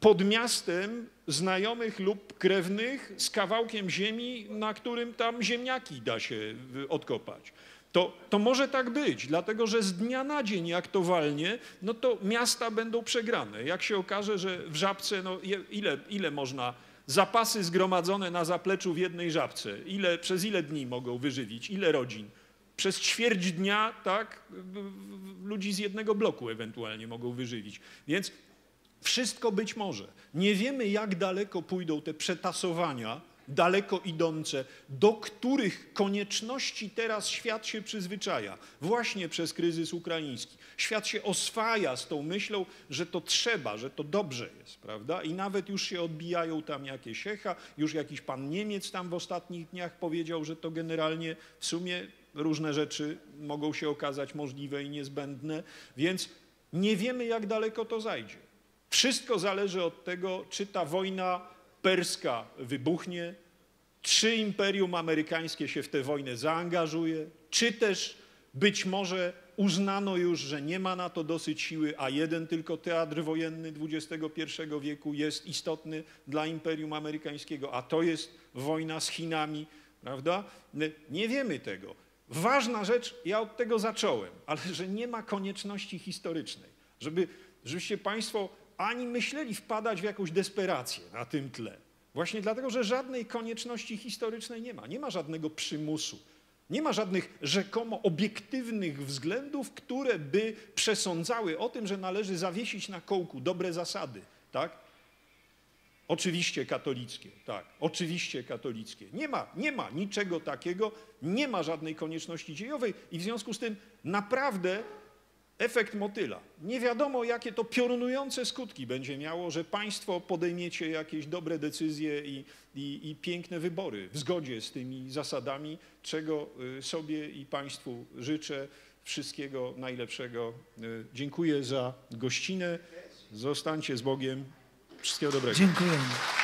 pod miastem znajomych lub krewnych z kawałkiem ziemi, na którym tam ziemniaki da się odkopać. To może tak być, dlatego że z dnia na dzień, jak to walnie, no to miasta będą przegrane. Jak się okaże, że w Żabce, no ile można, zapasy zgromadzone na zapleczu w jednej Żabce, przez ile dni mogą wyżywić, ile rodzin? Przez ćwierć dnia, tak, ludzi z jednego bloku ewentualnie mogą wyżywić. Więc wszystko być może. Nie wiemy, jak daleko pójdą te przetasowania, daleko idące, do których konieczności teraz świat się przyzwyczaja, właśnie przez kryzys ukraiński. Świat się oswaja z tą myślą, że to trzeba, że to dobrze jest, prawda? I nawet już się odbijają tam jakieś echa, już jakiś pan Niemiec tam w ostatnich dniach powiedział, że to generalnie w sumie różne rzeczy mogą się okazać możliwe i niezbędne, więc nie wiemy, jak daleko to zajdzie. Wszystko zależy od tego, czy ta wojna perska wybuchnie, czy imperium amerykańskie się w tę wojnę zaangażuje, czy też być może uznano już, że nie ma na to dosyć siły, a jeden tylko teatr wojenny XXI wieku jest istotny dla imperium amerykańskiego, a to jest wojna z Chinami, prawda? Nie wiemy tego. Ważna rzecz, ja od tego zacząłem, ale że nie ma konieczności historycznej, żebyście państwo ani myśleli wpadać w jakąś desperację na tym tle. Właśnie dlatego, że żadnej konieczności historycznej nie ma. Nie ma żadnego przymusu. Nie ma żadnych rzekomo obiektywnych względów, które by przesądzały o tym, że należy zawiesić na kołku dobre zasady, tak? Oczywiście katolickie, tak, oczywiście katolickie. Nie ma niczego takiego, nie ma żadnej konieczności dziejowej i w związku z tym naprawdę efekt motyla. Nie wiadomo, jakie to piorunujące skutki będzie miało, że państwo podejmiecie jakieś dobre decyzje i piękne wybory w zgodzie z tymi zasadami, czego sobie i państwu życzę. Wszystkiego najlepszego. Dziękuję za gościnę. Zostańcie z Bogiem. Wszystkiego dobrego. Dziękujemy.